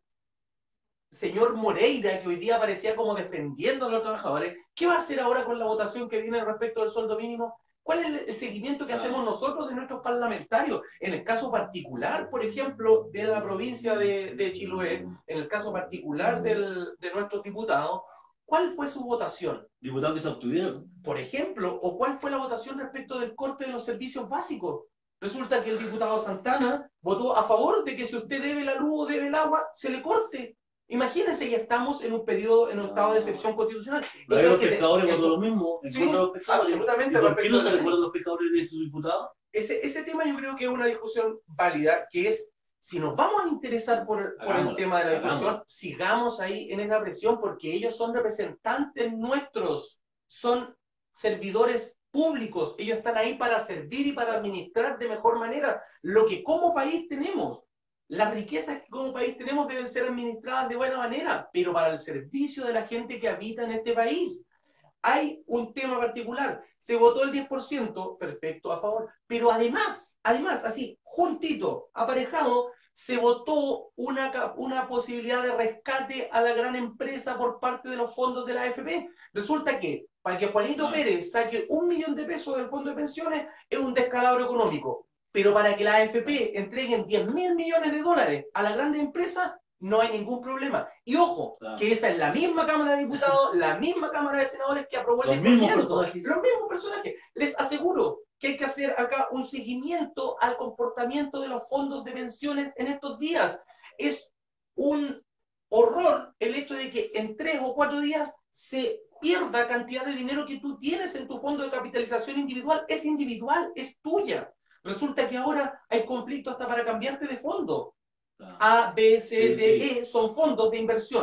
señor Moreira que hoy día parecía como defendiendo a los trabajadores, ¿qué va a hacer ahora con la votación que viene respecto del sueldo mínimo? ¿Cuál es el seguimiento que hacemos nosotros de nuestros parlamentarios? En el caso particular, por ejemplo, de la provincia de, de Chiloé, en el caso particular del, de nuestros diputados, ¿cuál fue su votación? Diputados que se obtuvieron. Por ejemplo, ¿o cuál fue la votación respecto del corte de los servicios básicos? Resulta que el diputado Santana votó a favor de que si usted debe la luz o debe el agua, se le corte. Imagínense, ya estamos en un periodo, en un estado de excepción constitucional. Pero los pescadores votó lo mismo. Sí, los pescadores. Absolutamente. ¿Por qué no se recuerdan los pescadores de sus diputados? Ese, ese tema yo creo que es una discusión válida, que es, si nos vamos a interesar por, por el tema de la discusión, hagamos. sigamos ahí en esa presión, porque ellos son representantes nuestros, son servidores públicos, ellos están ahí para servir y para administrar de mejor manera lo que como país tenemos. Las riquezas que como país tenemos deben ser administradas de buena manera, pero para el servicio de la gente que habita en este país. Hay un tema particular. Se votó el diez por ciento, perfecto, a favor. Pero además, además, así, juntito, aparejado, se votó una, una posibilidad de rescate a la gran empresa por parte de los fondos de la A F P. Resulta que para que Juanito Pérez saque un millón de pesos del fondo de pensiones es un descalabro económico. Pero para que la A F P entreguen diez mil millones de dólares a la grande empresa, no hay ningún problema. Y ojo, claro. que esa es la misma Cámara de Diputados, la misma Cámara de Senadores que aprobó el diez por ciento. Los mismos personajes. Los mismos personajes. Les aseguro que hay que hacer acá un seguimiento al comportamiento de los fondos de pensiones en estos días. Es un horror el hecho de que en tres o cuatro días se pierda cantidad de dinero que tú tienes en tu fondo de capitalización individual. Es individual, es tuya. Resulta que ahora hay conflicto hasta para cambiarte de fondo. A, B, C, D, E son fondos de inversión.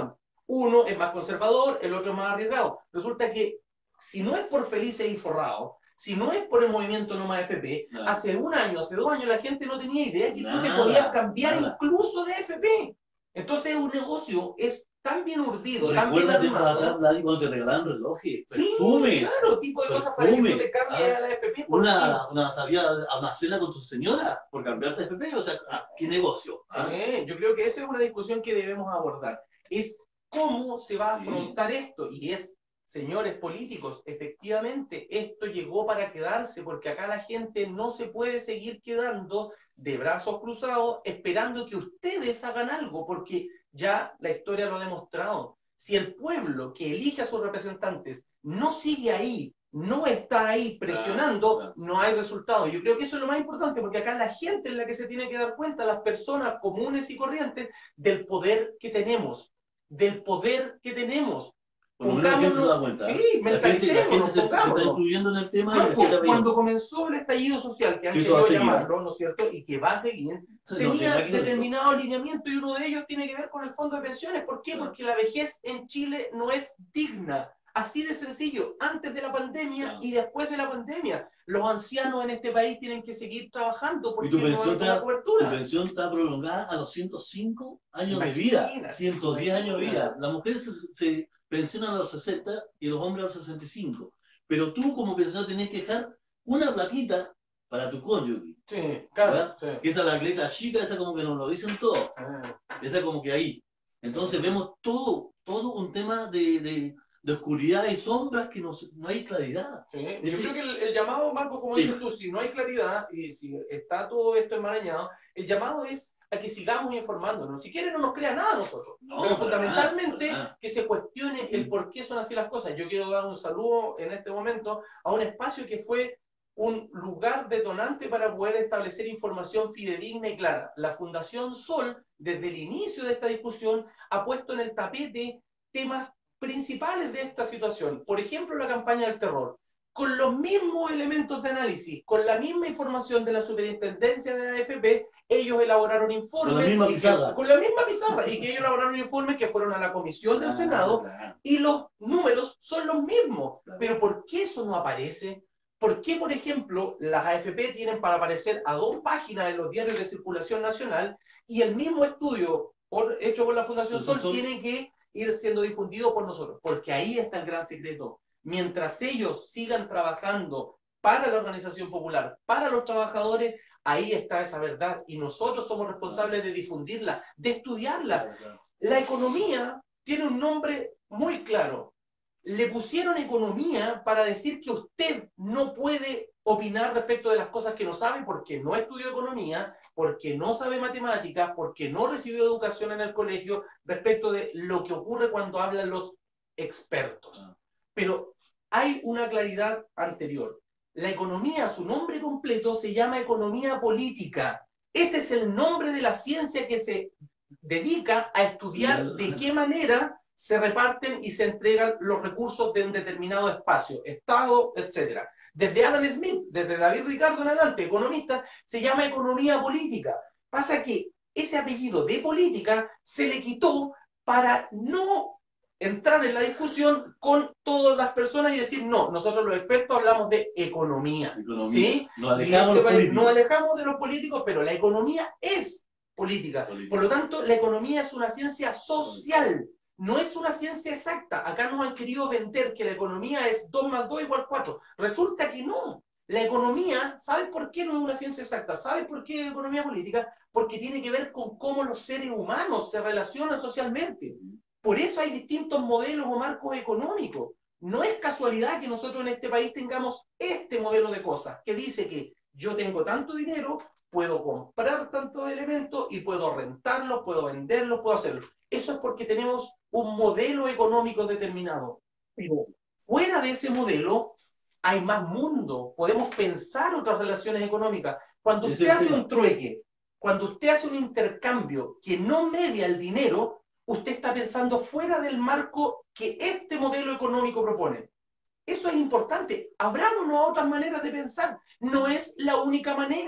uno es más conservador, el otro es más arriesgado. Resulta que si no es por Felices y Forrados, si no es por el movimiento No Más F P, no. hace un año, hace dos años la gente no tenía idea que Nada, tú te podías cambiar nada. incluso de F P. Entonces un negocio es tan bien urdido, tan bien Recuerda tiempos atrás, armado. Vladi, cuando te regalaban relojes, Sí, perfumes, claro, tipo de cosas para que tú te perfumes, cambies ah, a la F P. ¿Por una, una salida a una cena con tu señora por cambiarte de F P, o sea, ah, ¿qué negocio? qué? ¿Ah? Sí, yo creo que esa es una discusión que debemos abordar. Es cómo se va a Sí. afrontar esto. Y es, señores políticos, efectivamente, esto llegó para quedarse, porque acá la gente no se puede seguir quedando de brazos cruzados esperando que ustedes hagan algo, porque ya la historia lo ha demostrado. Si el pueblo que elige a sus representantes no sigue ahí, no está ahí presionando, Claro, claro. no hay resultado. Yo creo que eso es lo más importante, porque acá la gente es la que se tiene que dar cuenta, las personas comunes y corrientes, del poder que tenemos, del poder que tenemos. Por lo menos la gente se da Pongámonos- cuenta. ¿eh? sí, La gente, la gente mentalicémonos, se, se está pongámonos. incluyendo en el tema y la Marco, gente va cuando viendo. comenzó el estallido social, que han Y eso va a querido seguir. llamarlo, ¿no es cierto? Y que va a seguir, No, tenía tendrá que verlo. determinado alineamiento y uno de ellos tiene que ver con el fondo de pensiones. ¿Por qué? Claro. Porque la vejez en Chile no es digna. Así de sencillo, antes de la pandemia Claro. y después de la pandemia. Los ancianos en este país tienen que seguir trabajando porque Y tu no hay pensión, una está, tu cobertura. pensión está prolongada a los ciento cinco años de Imagínate, vida, ciento diez años de vida. imagínate. Las mujeres se, se pensionan a los sesenta y los hombres a los sesenta y cinco. Pero tú como pensionado tenés que dejar una platita para tu cónyuge. Sí, claro. ¿verdad? Sí. Que esa la letra chica, esa como que nos lo dicen todo. Ah, Esa como que ahí. Entonces vemos todo, todo un tema de, de, de oscuridad y sombras que no, se- no hay claridad. sí. Yo Es creo decir, que el, el llamado, Marco, como Sí. dices tú, si no hay claridad y si está todo esto enmarañado, el llamado es a que sigamos informándonos. Si quieren, no nos crea nada a nosotros. No, pero para fundamentalmente nada, para nada. que se cuestione el por qué son así las cosas. Yo quiero dar un saludo en este momento a un espacio que fue un lugar detonante para poder establecer información fidedigna y clara. La Fundación Sol, desde el inicio de esta discusión, ha puesto en el tapete temas principales de esta situación. Por ejemplo, la campaña del terror. Con los mismos elementos de análisis, con la misma información de la superintendencia de la A F P, ellos elaboraron informes. Con la misma y que- pizarra. con la misma pizarra. Y que ellos elaboraron informes que fueron a la comisión del Claro, Senado claro. y los números son los mismos. Claro. Pero ¿por qué eso no aparece? ¿Por qué, por ejemplo, las A F P tienen para aparecer a dos páginas en los diarios de circulación nacional y el mismo estudio por, hecho por la Fundación Sol Sol. tiene que ir siendo difundido por nosotros? Porque ahí está el gran secreto. Mientras ellos sigan trabajando para la organización popular, para los trabajadores, ahí está esa verdad y nosotros somos responsables de difundirla, de estudiarla. Claro, claro. La economía tiene un nombre muy claro. Le pusieron economía para decir que usted no puede opinar respecto de las cosas que no sabe porque no estudió economía, porque no sabe matemáticas, porque no recibió educación en el colegio respecto de lo que ocurre cuando hablan los expertos. Pero hay una claridad anterior. La economía, su nombre completo, se llama economía política. Ese es el nombre de la ciencia que se dedica a estudiar de qué manera se reparten y se entregan los recursos de un determinado espacio, Estado, etcétera. Desde Adam Smith, desde David Ricardo en adelante, economista, se llama economía política. Pasa que ese apellido de política se le quitó para no entrar en la discusión con todas las personas y decir, no, nosotros los expertos hablamos de economía. Economía. ¿Sí? Nos Y alejamos este los país- políticos. nos alejamos de los políticos, pero la economía es política. Política. Por lo tanto, la economía es una ciencia social, no es una ciencia exacta. Acá nos han querido vender que la economía es dos más dos igual cuatro. Resulta que no. La economía, ¿sabes por qué no es una ciencia exacta? ¿Sabes por qué es economía política? Porque tiene que ver con cómo los seres humanos se relacionan socialmente. Por eso hay distintos modelos o marcos económicos. No es casualidad que nosotros en este país tengamos este modelo de cosas, que dice que yo tengo tanto dinero, puedo comprar tantos elementos y puedo rentarlos, puedo venderlos, puedo hacerlo. Eso es porque tenemos un modelo económico determinado. Pero fuera de ese modelo hay más mundo. Podemos pensar otras relaciones económicas. Cuando Ese usted es el hace tema. un trueque, cuando usted hace un intercambio que no media el dinero, usted está pensando fuera del marco que este modelo económico propone. Eso es importante. Abrámonos a otras maneras de pensar. No es la única manera.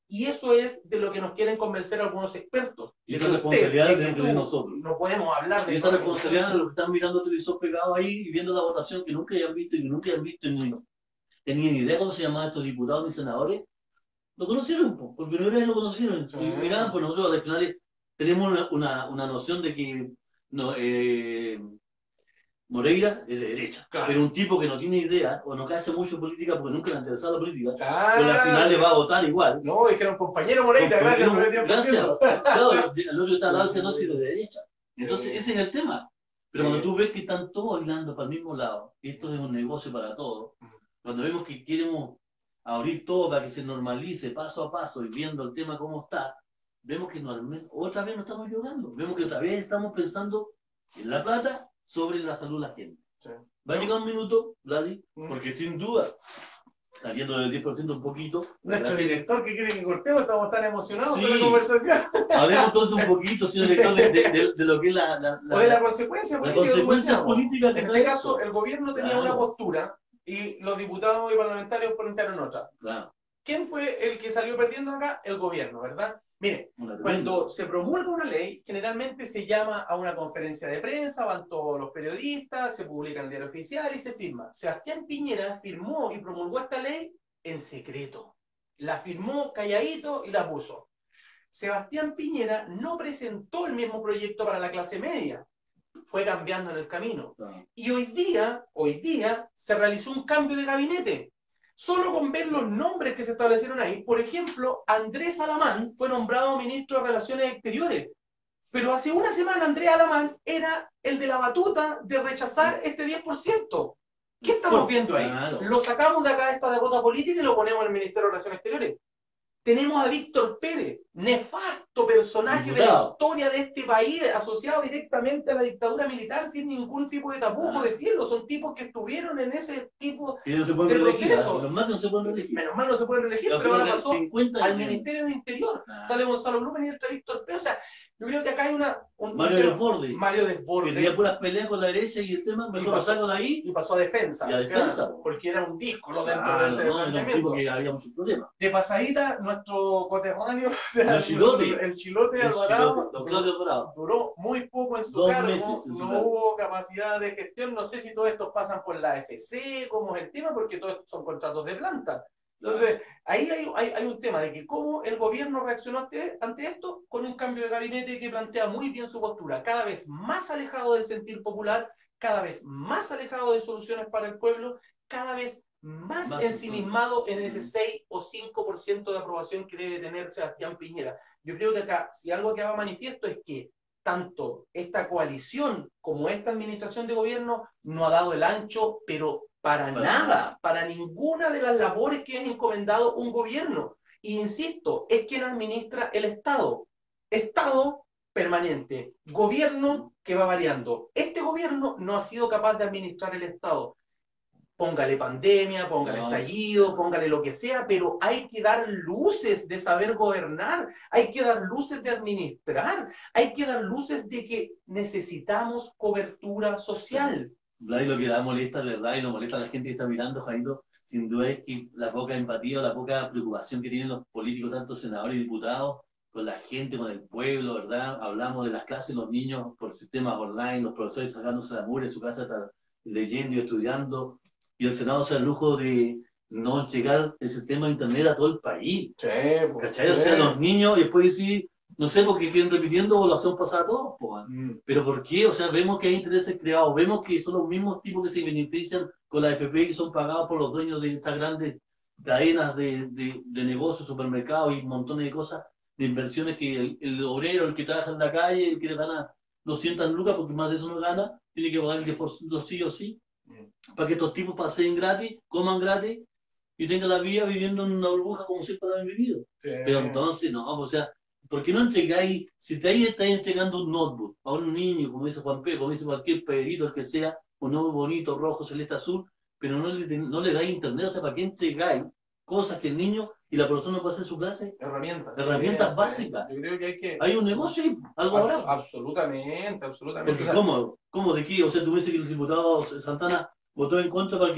Y eso es de lo que nos quieren convencer algunos expertos. Y esa responsabilidad es de, de nosotros. No podemos hablar de y esa responsabilidad de los que están mirando el televisor pegado ahí y viendo la votación que nunca hayan visto y que nunca hayan visto ni tenían idea cómo se llamaban estos diputados ni senadores. Lo conocieron, po, por primera vez lo conocieron. Sí. Y miraban, pues nosotros al final tenemos una, una, una noción de que no, eh, Moreira es de derecha, claro. Pero un tipo que no tiene idea o no cacha mucho política porque nunca le ha interesado la política, claro. Pero al final le va a votar igual. No, es que era un compañero Moreira, compañero, gracias por el tiempo. Gracias. Claro, lo que está hablando es no si de derecha. Entonces sí. Ese es el tema. Pero sí. Cuando tú ves que están todos bailando para el mismo lado, y esto es un negocio para todos, cuando vemos que queremos abrir todo para que se normalice paso a paso y viendo el tema cómo está, vemos que normalmente, otra vez nos estamos equivocando. Vemos que otra vez estamos pensando en la plata sobre la salud de la gente. Sí. Va a llegar un minuto, Vladi, mm. porque sin duda, saliendo del diez por ciento un poquito... Nuestro director que quiere que cortemos, estamos tan emocionados sí. Con la conversación. Hablemos entonces un poquito, señor director, de, de, de, de lo que es la... la, la o de la consecuencia política. La consecuencia política que en este caso, el gobierno tenía claro. Una postura y los diputados y parlamentarios plantearon otra. Claro. ¿Quién fue el que salió perdiendo acá? El gobierno, ¿verdad? Mire, cuando se promulga una ley, generalmente se llama a una conferencia de prensa, van todos los periodistas, se publica en el diario oficial y se firma. Sebastián Piñera firmó y promulgó esta ley en secreto. La firmó calladito y la puso. Sebastián Piñera no presentó el mismo proyecto para la clase media. Fue cambiando en el camino. Y hoy día, hoy día, se realizó un cambio de gabinete. Solo con ver los nombres que se establecieron ahí, por ejemplo, Andrés Alamán fue nombrado ministro de Relaciones Exteriores, pero hace una semana Andrés Alamán era el de la batuta de rechazar este diez por ciento. ¿Qué estamos viendo ahí? Claro. Lo sacamos de acá de esta derrota política y lo ponemos en el Ministerio de Relaciones Exteriores. Tenemos a Víctor Pérez, nefasto personaje de la historia de este país, asociado directamente a la dictadura militar sin ningún tipo de tapujo, decirlo. Son tipos que estuvieron en ese tipo y no se de procesos. Menos mal no se pueden elegir. Menos mal no se pueden elegir, pero ahora pasó al Ministerio de Interior. Ah. Sale Gonzalo Blumen y entra Víctor Pérez. O sea, yo creo que acá hay una... Un, Mario un Desbordes. Mario Desbordes. Que tenía puras peleas con la derecha y el tema, mejor lo saco de ahí. Y pasó a defensa. Y a defensa. Claro, porque era un díscolo dentro ah, de ese no, era un tipo que había muchos problemas. De pasadita, nuestro coterráneo, o sea, el chilote, el chilote de Alvarado, duró, duró muy poco en su Dos cargo, meses en no su cargo. Hubo capacidad de gestión. No sé si todos estos pasan por la A F C, cómo es el tema, porque todos estos son contratos de planta. Entonces, ahí hay, hay, hay un tema de que cómo el gobierno reaccionó ante, ante esto con un cambio de gabinete que plantea muy bien su postura, cada vez más alejado del sentir popular, cada vez más alejado de soluciones para el pueblo, cada vez más, más ensimismado en ese seis o cinco por ciento de aprobación que debe tener Sebastián Piñera. Yo creo que acá, si algo quedaba manifiesto es que tanto esta coalición como esta administración de gobierno no ha dado el ancho, pero para, para nada, para ninguna de las labores que es encomendado un gobierno. Y insisto, es quien administra el Estado. Estado permanente, gobierno que va variando. Este gobierno no ha sido capaz de administrar el Estado. Póngale pandemia, póngale no. estallido, póngale lo que sea, pero hay que dar luces de saber gobernar, hay que dar luces de administrar, hay que dar luces de que necesitamos cobertura social. Vlad, lo que da molesta, ¿verdad? Y lo molesta a la gente que está mirando, Jairo, sin duda es que la poca empatía o la poca preocupación que tienen los políticos, tanto senadores y diputados, con la gente, con el pueblo, ¿verdad? Hablamos de las clases, los niños por sistemas online, los profesores sacándose la mugre en su casa, están leyendo y estudiando, y el Senado se da el lujo de no llegar el sistema de internet a todo el país. Sí, pues, ¿cachai? Sí. O sea, los niños, y después decir, no sé por qué quieren repitiendo o lo hacemos pasar a todos, pues. Mm. Pero ¿por qué? O sea, vemos que hay intereses creados, vemos que son los mismos tipos que se benefician con la A F P, que son pagados por los dueños de estas grandes cadenas de, de, de negocios, supermercados y montones de cosas, de inversiones que el, el obrero, el que trabaja en la calle, el que le gana doscientas lucas, porque más de eso no gana, tiene que pagar el diez por ciento sí o sí, mm. para que estos tipos paseen gratis, coman gratis y tengan la vida viviendo en una burbuja como siempre la han vivido. Sí. Pero entonces, no, o sea, ¿por qué no entregáis, si te ahí estáis entregando un notebook a un niño, como dice Juan Pedro, como dice cualquier perito, el que sea, un notebook bonito, rojo, celeste, azul, pero no le, no le dais internet? O sea, ¿para qué entregáis cosas que el niño y la persona puede hacer su clase? Herramientas. Herramientas sí, básicas. Yo creo que hay que... Hay un negocio ahí, algo Abs ahora. Absolutamente, absolutamente. Porque ¿cómo? ¿Cómo de qué? O sea, tú dices que el diputado Santana votó en contra para que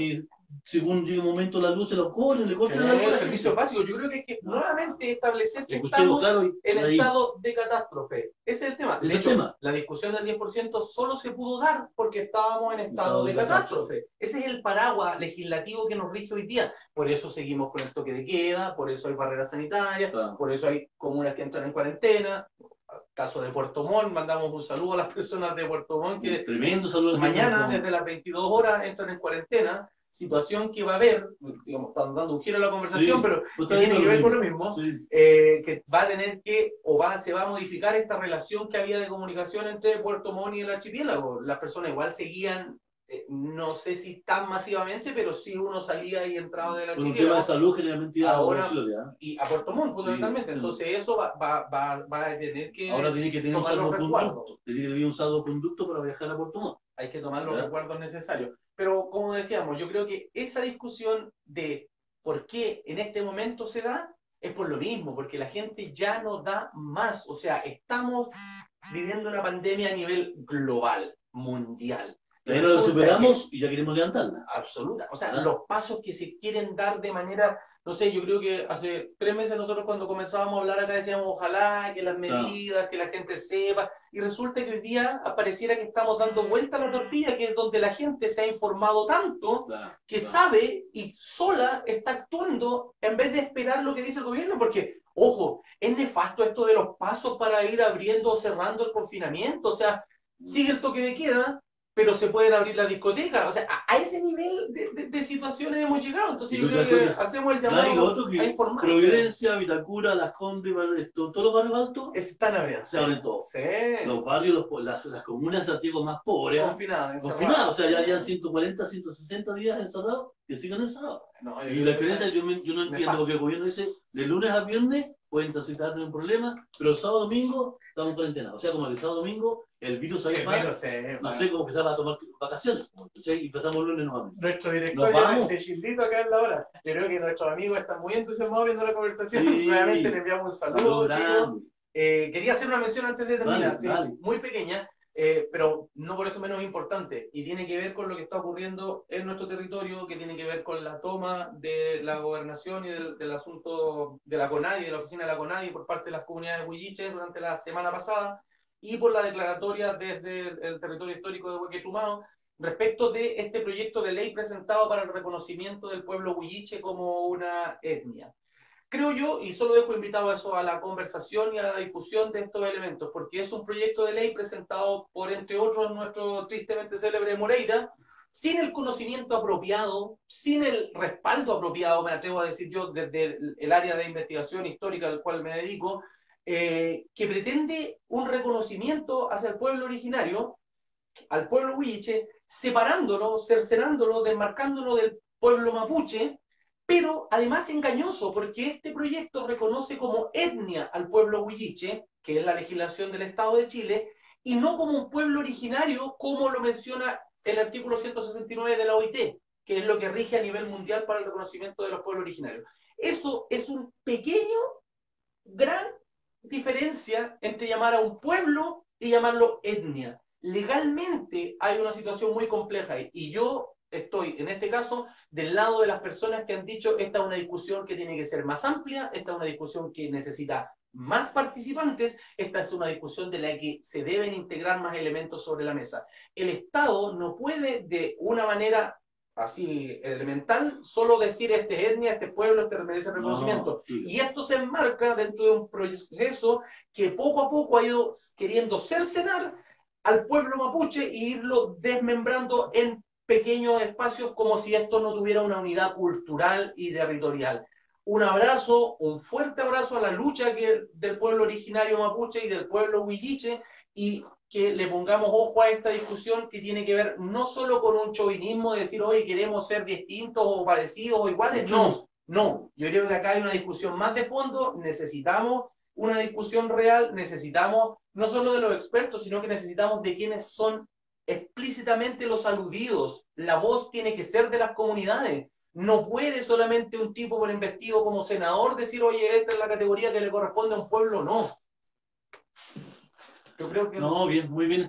según llega un momento la luz se lo corren, le Sí, cortan la luz. servicios básicos. Yo creo que es que nuevamente establecer que Escuchemos, estamos claro, en ahí. estado de catástrofe. Ese es el tema. De Ese es hecho, el tema. la discusión del diez por ciento solo se pudo dar porque estábamos en estado Estado de de catástrofe. Ese es el paraguas legislativo que nos rige hoy día. Por eso seguimos con el toque de queda, por eso hay barreras sanitarias, Claro. por eso hay comunas que entran en cuarentena. Caso de Puerto Montt, mandamos un saludo a las personas de Puerto Montt que Tremendo saludo. a la gente mañana, de desde las veintidós horas, entran en cuarentena, situación que va a haber, digamos, están dando un giro a la conversación, Sí, pero pues que está tiene bien que ver lo con lo mismo. mismo, Sí. eh, que va a tener que, o va, se va a modificar esta relación que había de comunicación entre Puerto Montt y el archipiélago. Las personas igual seguían, eh, no sé si tan masivamente, pero sí uno salía y entraba del Por un tema archipiélago de salud generalmente iba a Ahora- la ciudad. y a Puerto Montt fundamentalmente. Sí, sí. Entonces eso va, va, va, va a tener que... Ahora tiene que tener un tomar los salvoconducto. resguardos. Tiene que tener un salvoconducto para viajar a Puerto Montt. Hay que tomar los ¿Ya? recuerdos necesarios. Pero como decíamos, yo creo que esa discusión de por qué en este momento se da es por lo mismo, porque la gente ya no da más. O sea, estamos viviendo una pandemia a nivel global, mundial. Pero lo Resulta superamos y ya queremos levantarla. que- absoluta. O sea, ¿Ah? los pasos que se quieren dar de manera, no sé, yo creo que hace tres meses nosotros cuando comenzábamos a hablar acá decíamos ojalá que las medidas, que la gente sepa, y resulta que hoy día apareciera que estamos dando vuelta a la tortilla, que es donde la gente se ha informado tanto Claro, que claro. sabe y sola está actuando en vez de esperar lo que dice el gobierno, porque, ojo, es nefasto esto de los pasos para ir abriendo o cerrando el confinamiento, o sea, sigue el toque de queda, pero se pueden abrir las discotecas, o sea, a, a ese nivel de, de, de situaciones hemos llegado, entonces Y yo otra creo que cosa, hacemos el Ya, y lo llamado otro a que informarse. Providencia, Vitacura, Las Condes, esto, todos los barrios altos Están abriendo. se abren todos. Sí. Los barrios, los po- las, las comunas de Santiago más pobres, Confinados, encerrados. confinados, o sea, ya llevan ciento cuarenta, ciento sesenta días encerrados, que siguen encerrados. No, yo Y creo la que experiencia, yo, me- yo no entiendo nefasto. porque el gobierno dice, de lunes a viernes pueden transitar no hay un problema, pero el sábado domingo estamos en cuarentena. O sea, como el sábado domingo el virus ahí Sí, va, pero sí, no bueno. sé cómo empezar a tomar vacaciones, ¿cachai? Y empezamos el lunes nuevamente. Nuestro Nos director vamos. de Childito acá en la hora. Yo creo que nuestros amigos están muy entusiasmados viendo la conversación. Sí. Nuevamente le enviamos un saludo, Saludos chicos. grandes. Eh, quería hacer una mención antes de terminar, Dale, sí, dale. muy pequeña, eh, pero no por eso menos importante, y tiene que ver con lo que está ocurriendo en nuestro territorio, que tiene que ver con la toma de la gobernación y del, del asunto de la CONADI, de la oficina de la CONADI por parte de las comunidades huilliches durante la semana pasada, y por la declaratoria desde el, el territorio histórico de Huequetumao, respecto de este proyecto de ley presentado para el reconocimiento del pueblo huilliche como una etnia. Creo yo, y solo dejo invitado a eso, a la conversación y a la difusión de estos elementos, porque es un proyecto de ley presentado por, entre otros, nuestro tristemente célebre Moreira, sin el conocimiento apropiado, sin el respaldo apropiado, me atrevo a decir yo, desde el, el área de investigación histórica al cual me dedico, eh, que pretende un reconocimiento hacia el pueblo originario, al pueblo huilliche, separándolo, cercenándolo, desmarcándolo del pueblo mapuche, pero además engañoso, porque este proyecto reconoce como etnia al pueblo huilliche, que es la legislación del Estado de Chile, y no como un pueblo originario, como lo menciona el artículo ciento sesenta y nueve de la O I T, que es lo que rige a nivel mundial para el reconocimiento de los pueblos originarios. Eso es un pequeño, gran diferencia entre llamar a un pueblo y llamarlo etnia. Legalmente hay una situación muy compleja y yo estoy, en este caso, del lado de las personas que han dicho esta es una discusión que tiene que ser más amplia, esta es una discusión que necesita más participantes, esta es una discusión de la que se deben integrar más elementos sobre la mesa. El Estado no puede de una manera así elemental solo decir este es etnia, este pueblo, este merece reconocimiento. No, sí. Y esto se enmarca dentro de un proceso que poco a poco ha ido queriendo cercenar al pueblo mapuche e irlo desmembrando en pequeños espacios como si esto no tuviera una unidad cultural y territorial. Un abrazo, un fuerte abrazo a la lucha que, del pueblo originario mapuche y del pueblo huilliche, y que le pongamos ojo a esta discusión que tiene que ver no solo con un chauvinismo de decir, oye, queremos ser distintos o parecidos o iguales, no, no. Yo creo que acá hay una discusión más de fondo, necesitamos una discusión real, necesitamos no solo de los expertos, sino que necesitamos de quienes son explícitamente los aludidos. La voz tiene que ser de las comunidades. No puede solamente un tipo por investido como senador decir, oye, esta es la categoría que le corresponde a un pueblo, no. Yo creo que... No, bien, muy bien.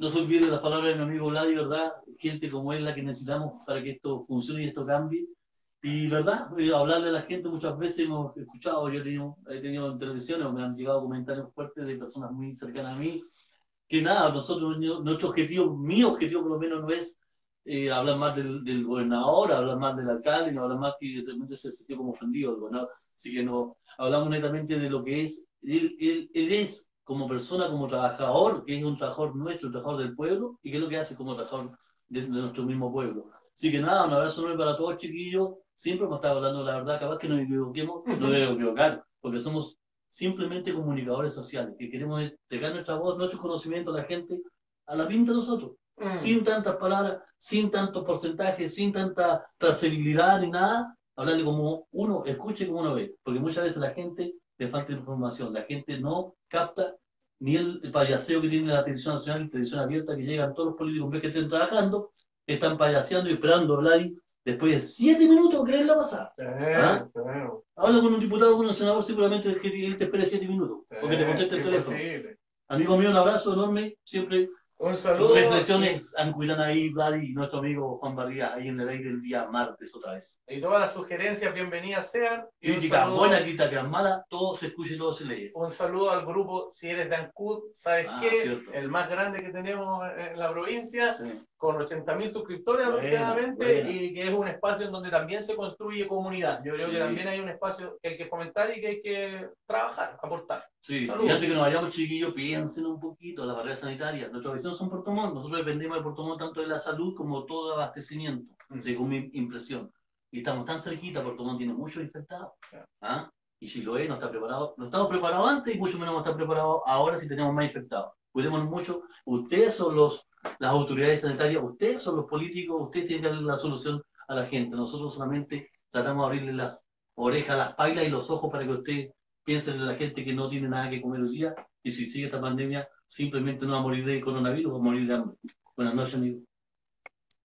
no se olvide las palabras de mi amigo Vladi, ¿verdad? Gente como él la que necesitamos para que esto funcione y esto cambie. Y, ¿verdad? Hablarle a la gente muchas veces hemos escuchado, yo he tenido, he tenido en televisiones, me han llegado comentarios fuertes de personas muy cercanas a mí, que nada, nosotros, nuestro objetivo, mi objetivo por lo menos no es eh, hablar más del, del gobernador, hablar más del alcalde, no hablar más que realmente se sintió como ofendido el gobernador. Así que no, hablamos netamente de lo que es, él, él, él es como persona, como trabajador, que es un trabajador nuestro, un trabajador del pueblo, y qué es lo que hace como trabajador de, de nuestro mismo pueblo. Así que nada, un abrazo enorme para todos, chiquillos. Siempre hemos estado hablando la verdad, capaz que nos equivoquemos, no debemos equivocar, porque somos simplemente comunicadores sociales, que queremos entregar nuestra voz, nuestro conocimiento a la gente, a la pinta de nosotros, mm. sin tantas palabras, sin tantos porcentajes, sin tanta trazabilidad ni nada, hablarle como uno escuche, como uno ve, porque muchas veces la gente le falta información, la gente no capta ni el, el payaseo que tiene la televisión nacional y televisión abierta, que llegan todos los políticos, en vez que estén trabajando, están payaseando y esperando a Vladi después de siete minutos quererla pasar. Sí, ¿Ah? sí. Habla con un diputado, con un senador, seguramente que él te espere siete minutos, Sí, porque te conteste el teléfono. posible. Amigo mío, un abrazo enorme, siempre. Un saludo. Reflexiones Ancuilana ahí, Vladi, y nuestro amigo Juan Barría, ahí en el aire el día martes otra vez. Y todas las sugerencias bienvenidas sean. Y un Crítica saludo, buena, crítica mala, todo se escucha y todo se lee. un saludo al grupo, si eres de Ancud, ¿sabes Ah, qué? cierto. El más grande que tenemos en la provincia. Sí. Con ochenta mil suscriptores Buena, aproximadamente, buena. y que es un espacio en donde también se construye comunidad. Yo creo Sí. que también hay un espacio que hay que fomentar y que hay que trabajar, aportar. Sí, Saludos. y antes que nos vayamos, chiquillos, piensen un poquito las barreras sanitarias. Nuestros vecinos son Puerto Montt, nosotros dependemos de Puerto Montt tanto de la salud como todo abastecimiento, Mm. según mi impresión. Y estamos tan cerquita, Puerto Montt tiene muchos infectados. Sí. ¿Ah? Y Chiloé no está preparado, no estamos preparados antes y mucho menos vamos a estar preparados ahora si tenemos más infectados. Cuidémonos mucho, ustedes son los, las autoridades sanitarias, ustedes son los políticos, ustedes tienen que darle la solución a la gente. Nosotros solamente tratamos de abrirle las orejas, las pailas y los ojos para que ustedes piensen en la gente que no tiene nada que comer hoy día, y si sigue esta pandemia simplemente no va a morir de coronavirus, va a morir de hambre. Buenas noches, amigos.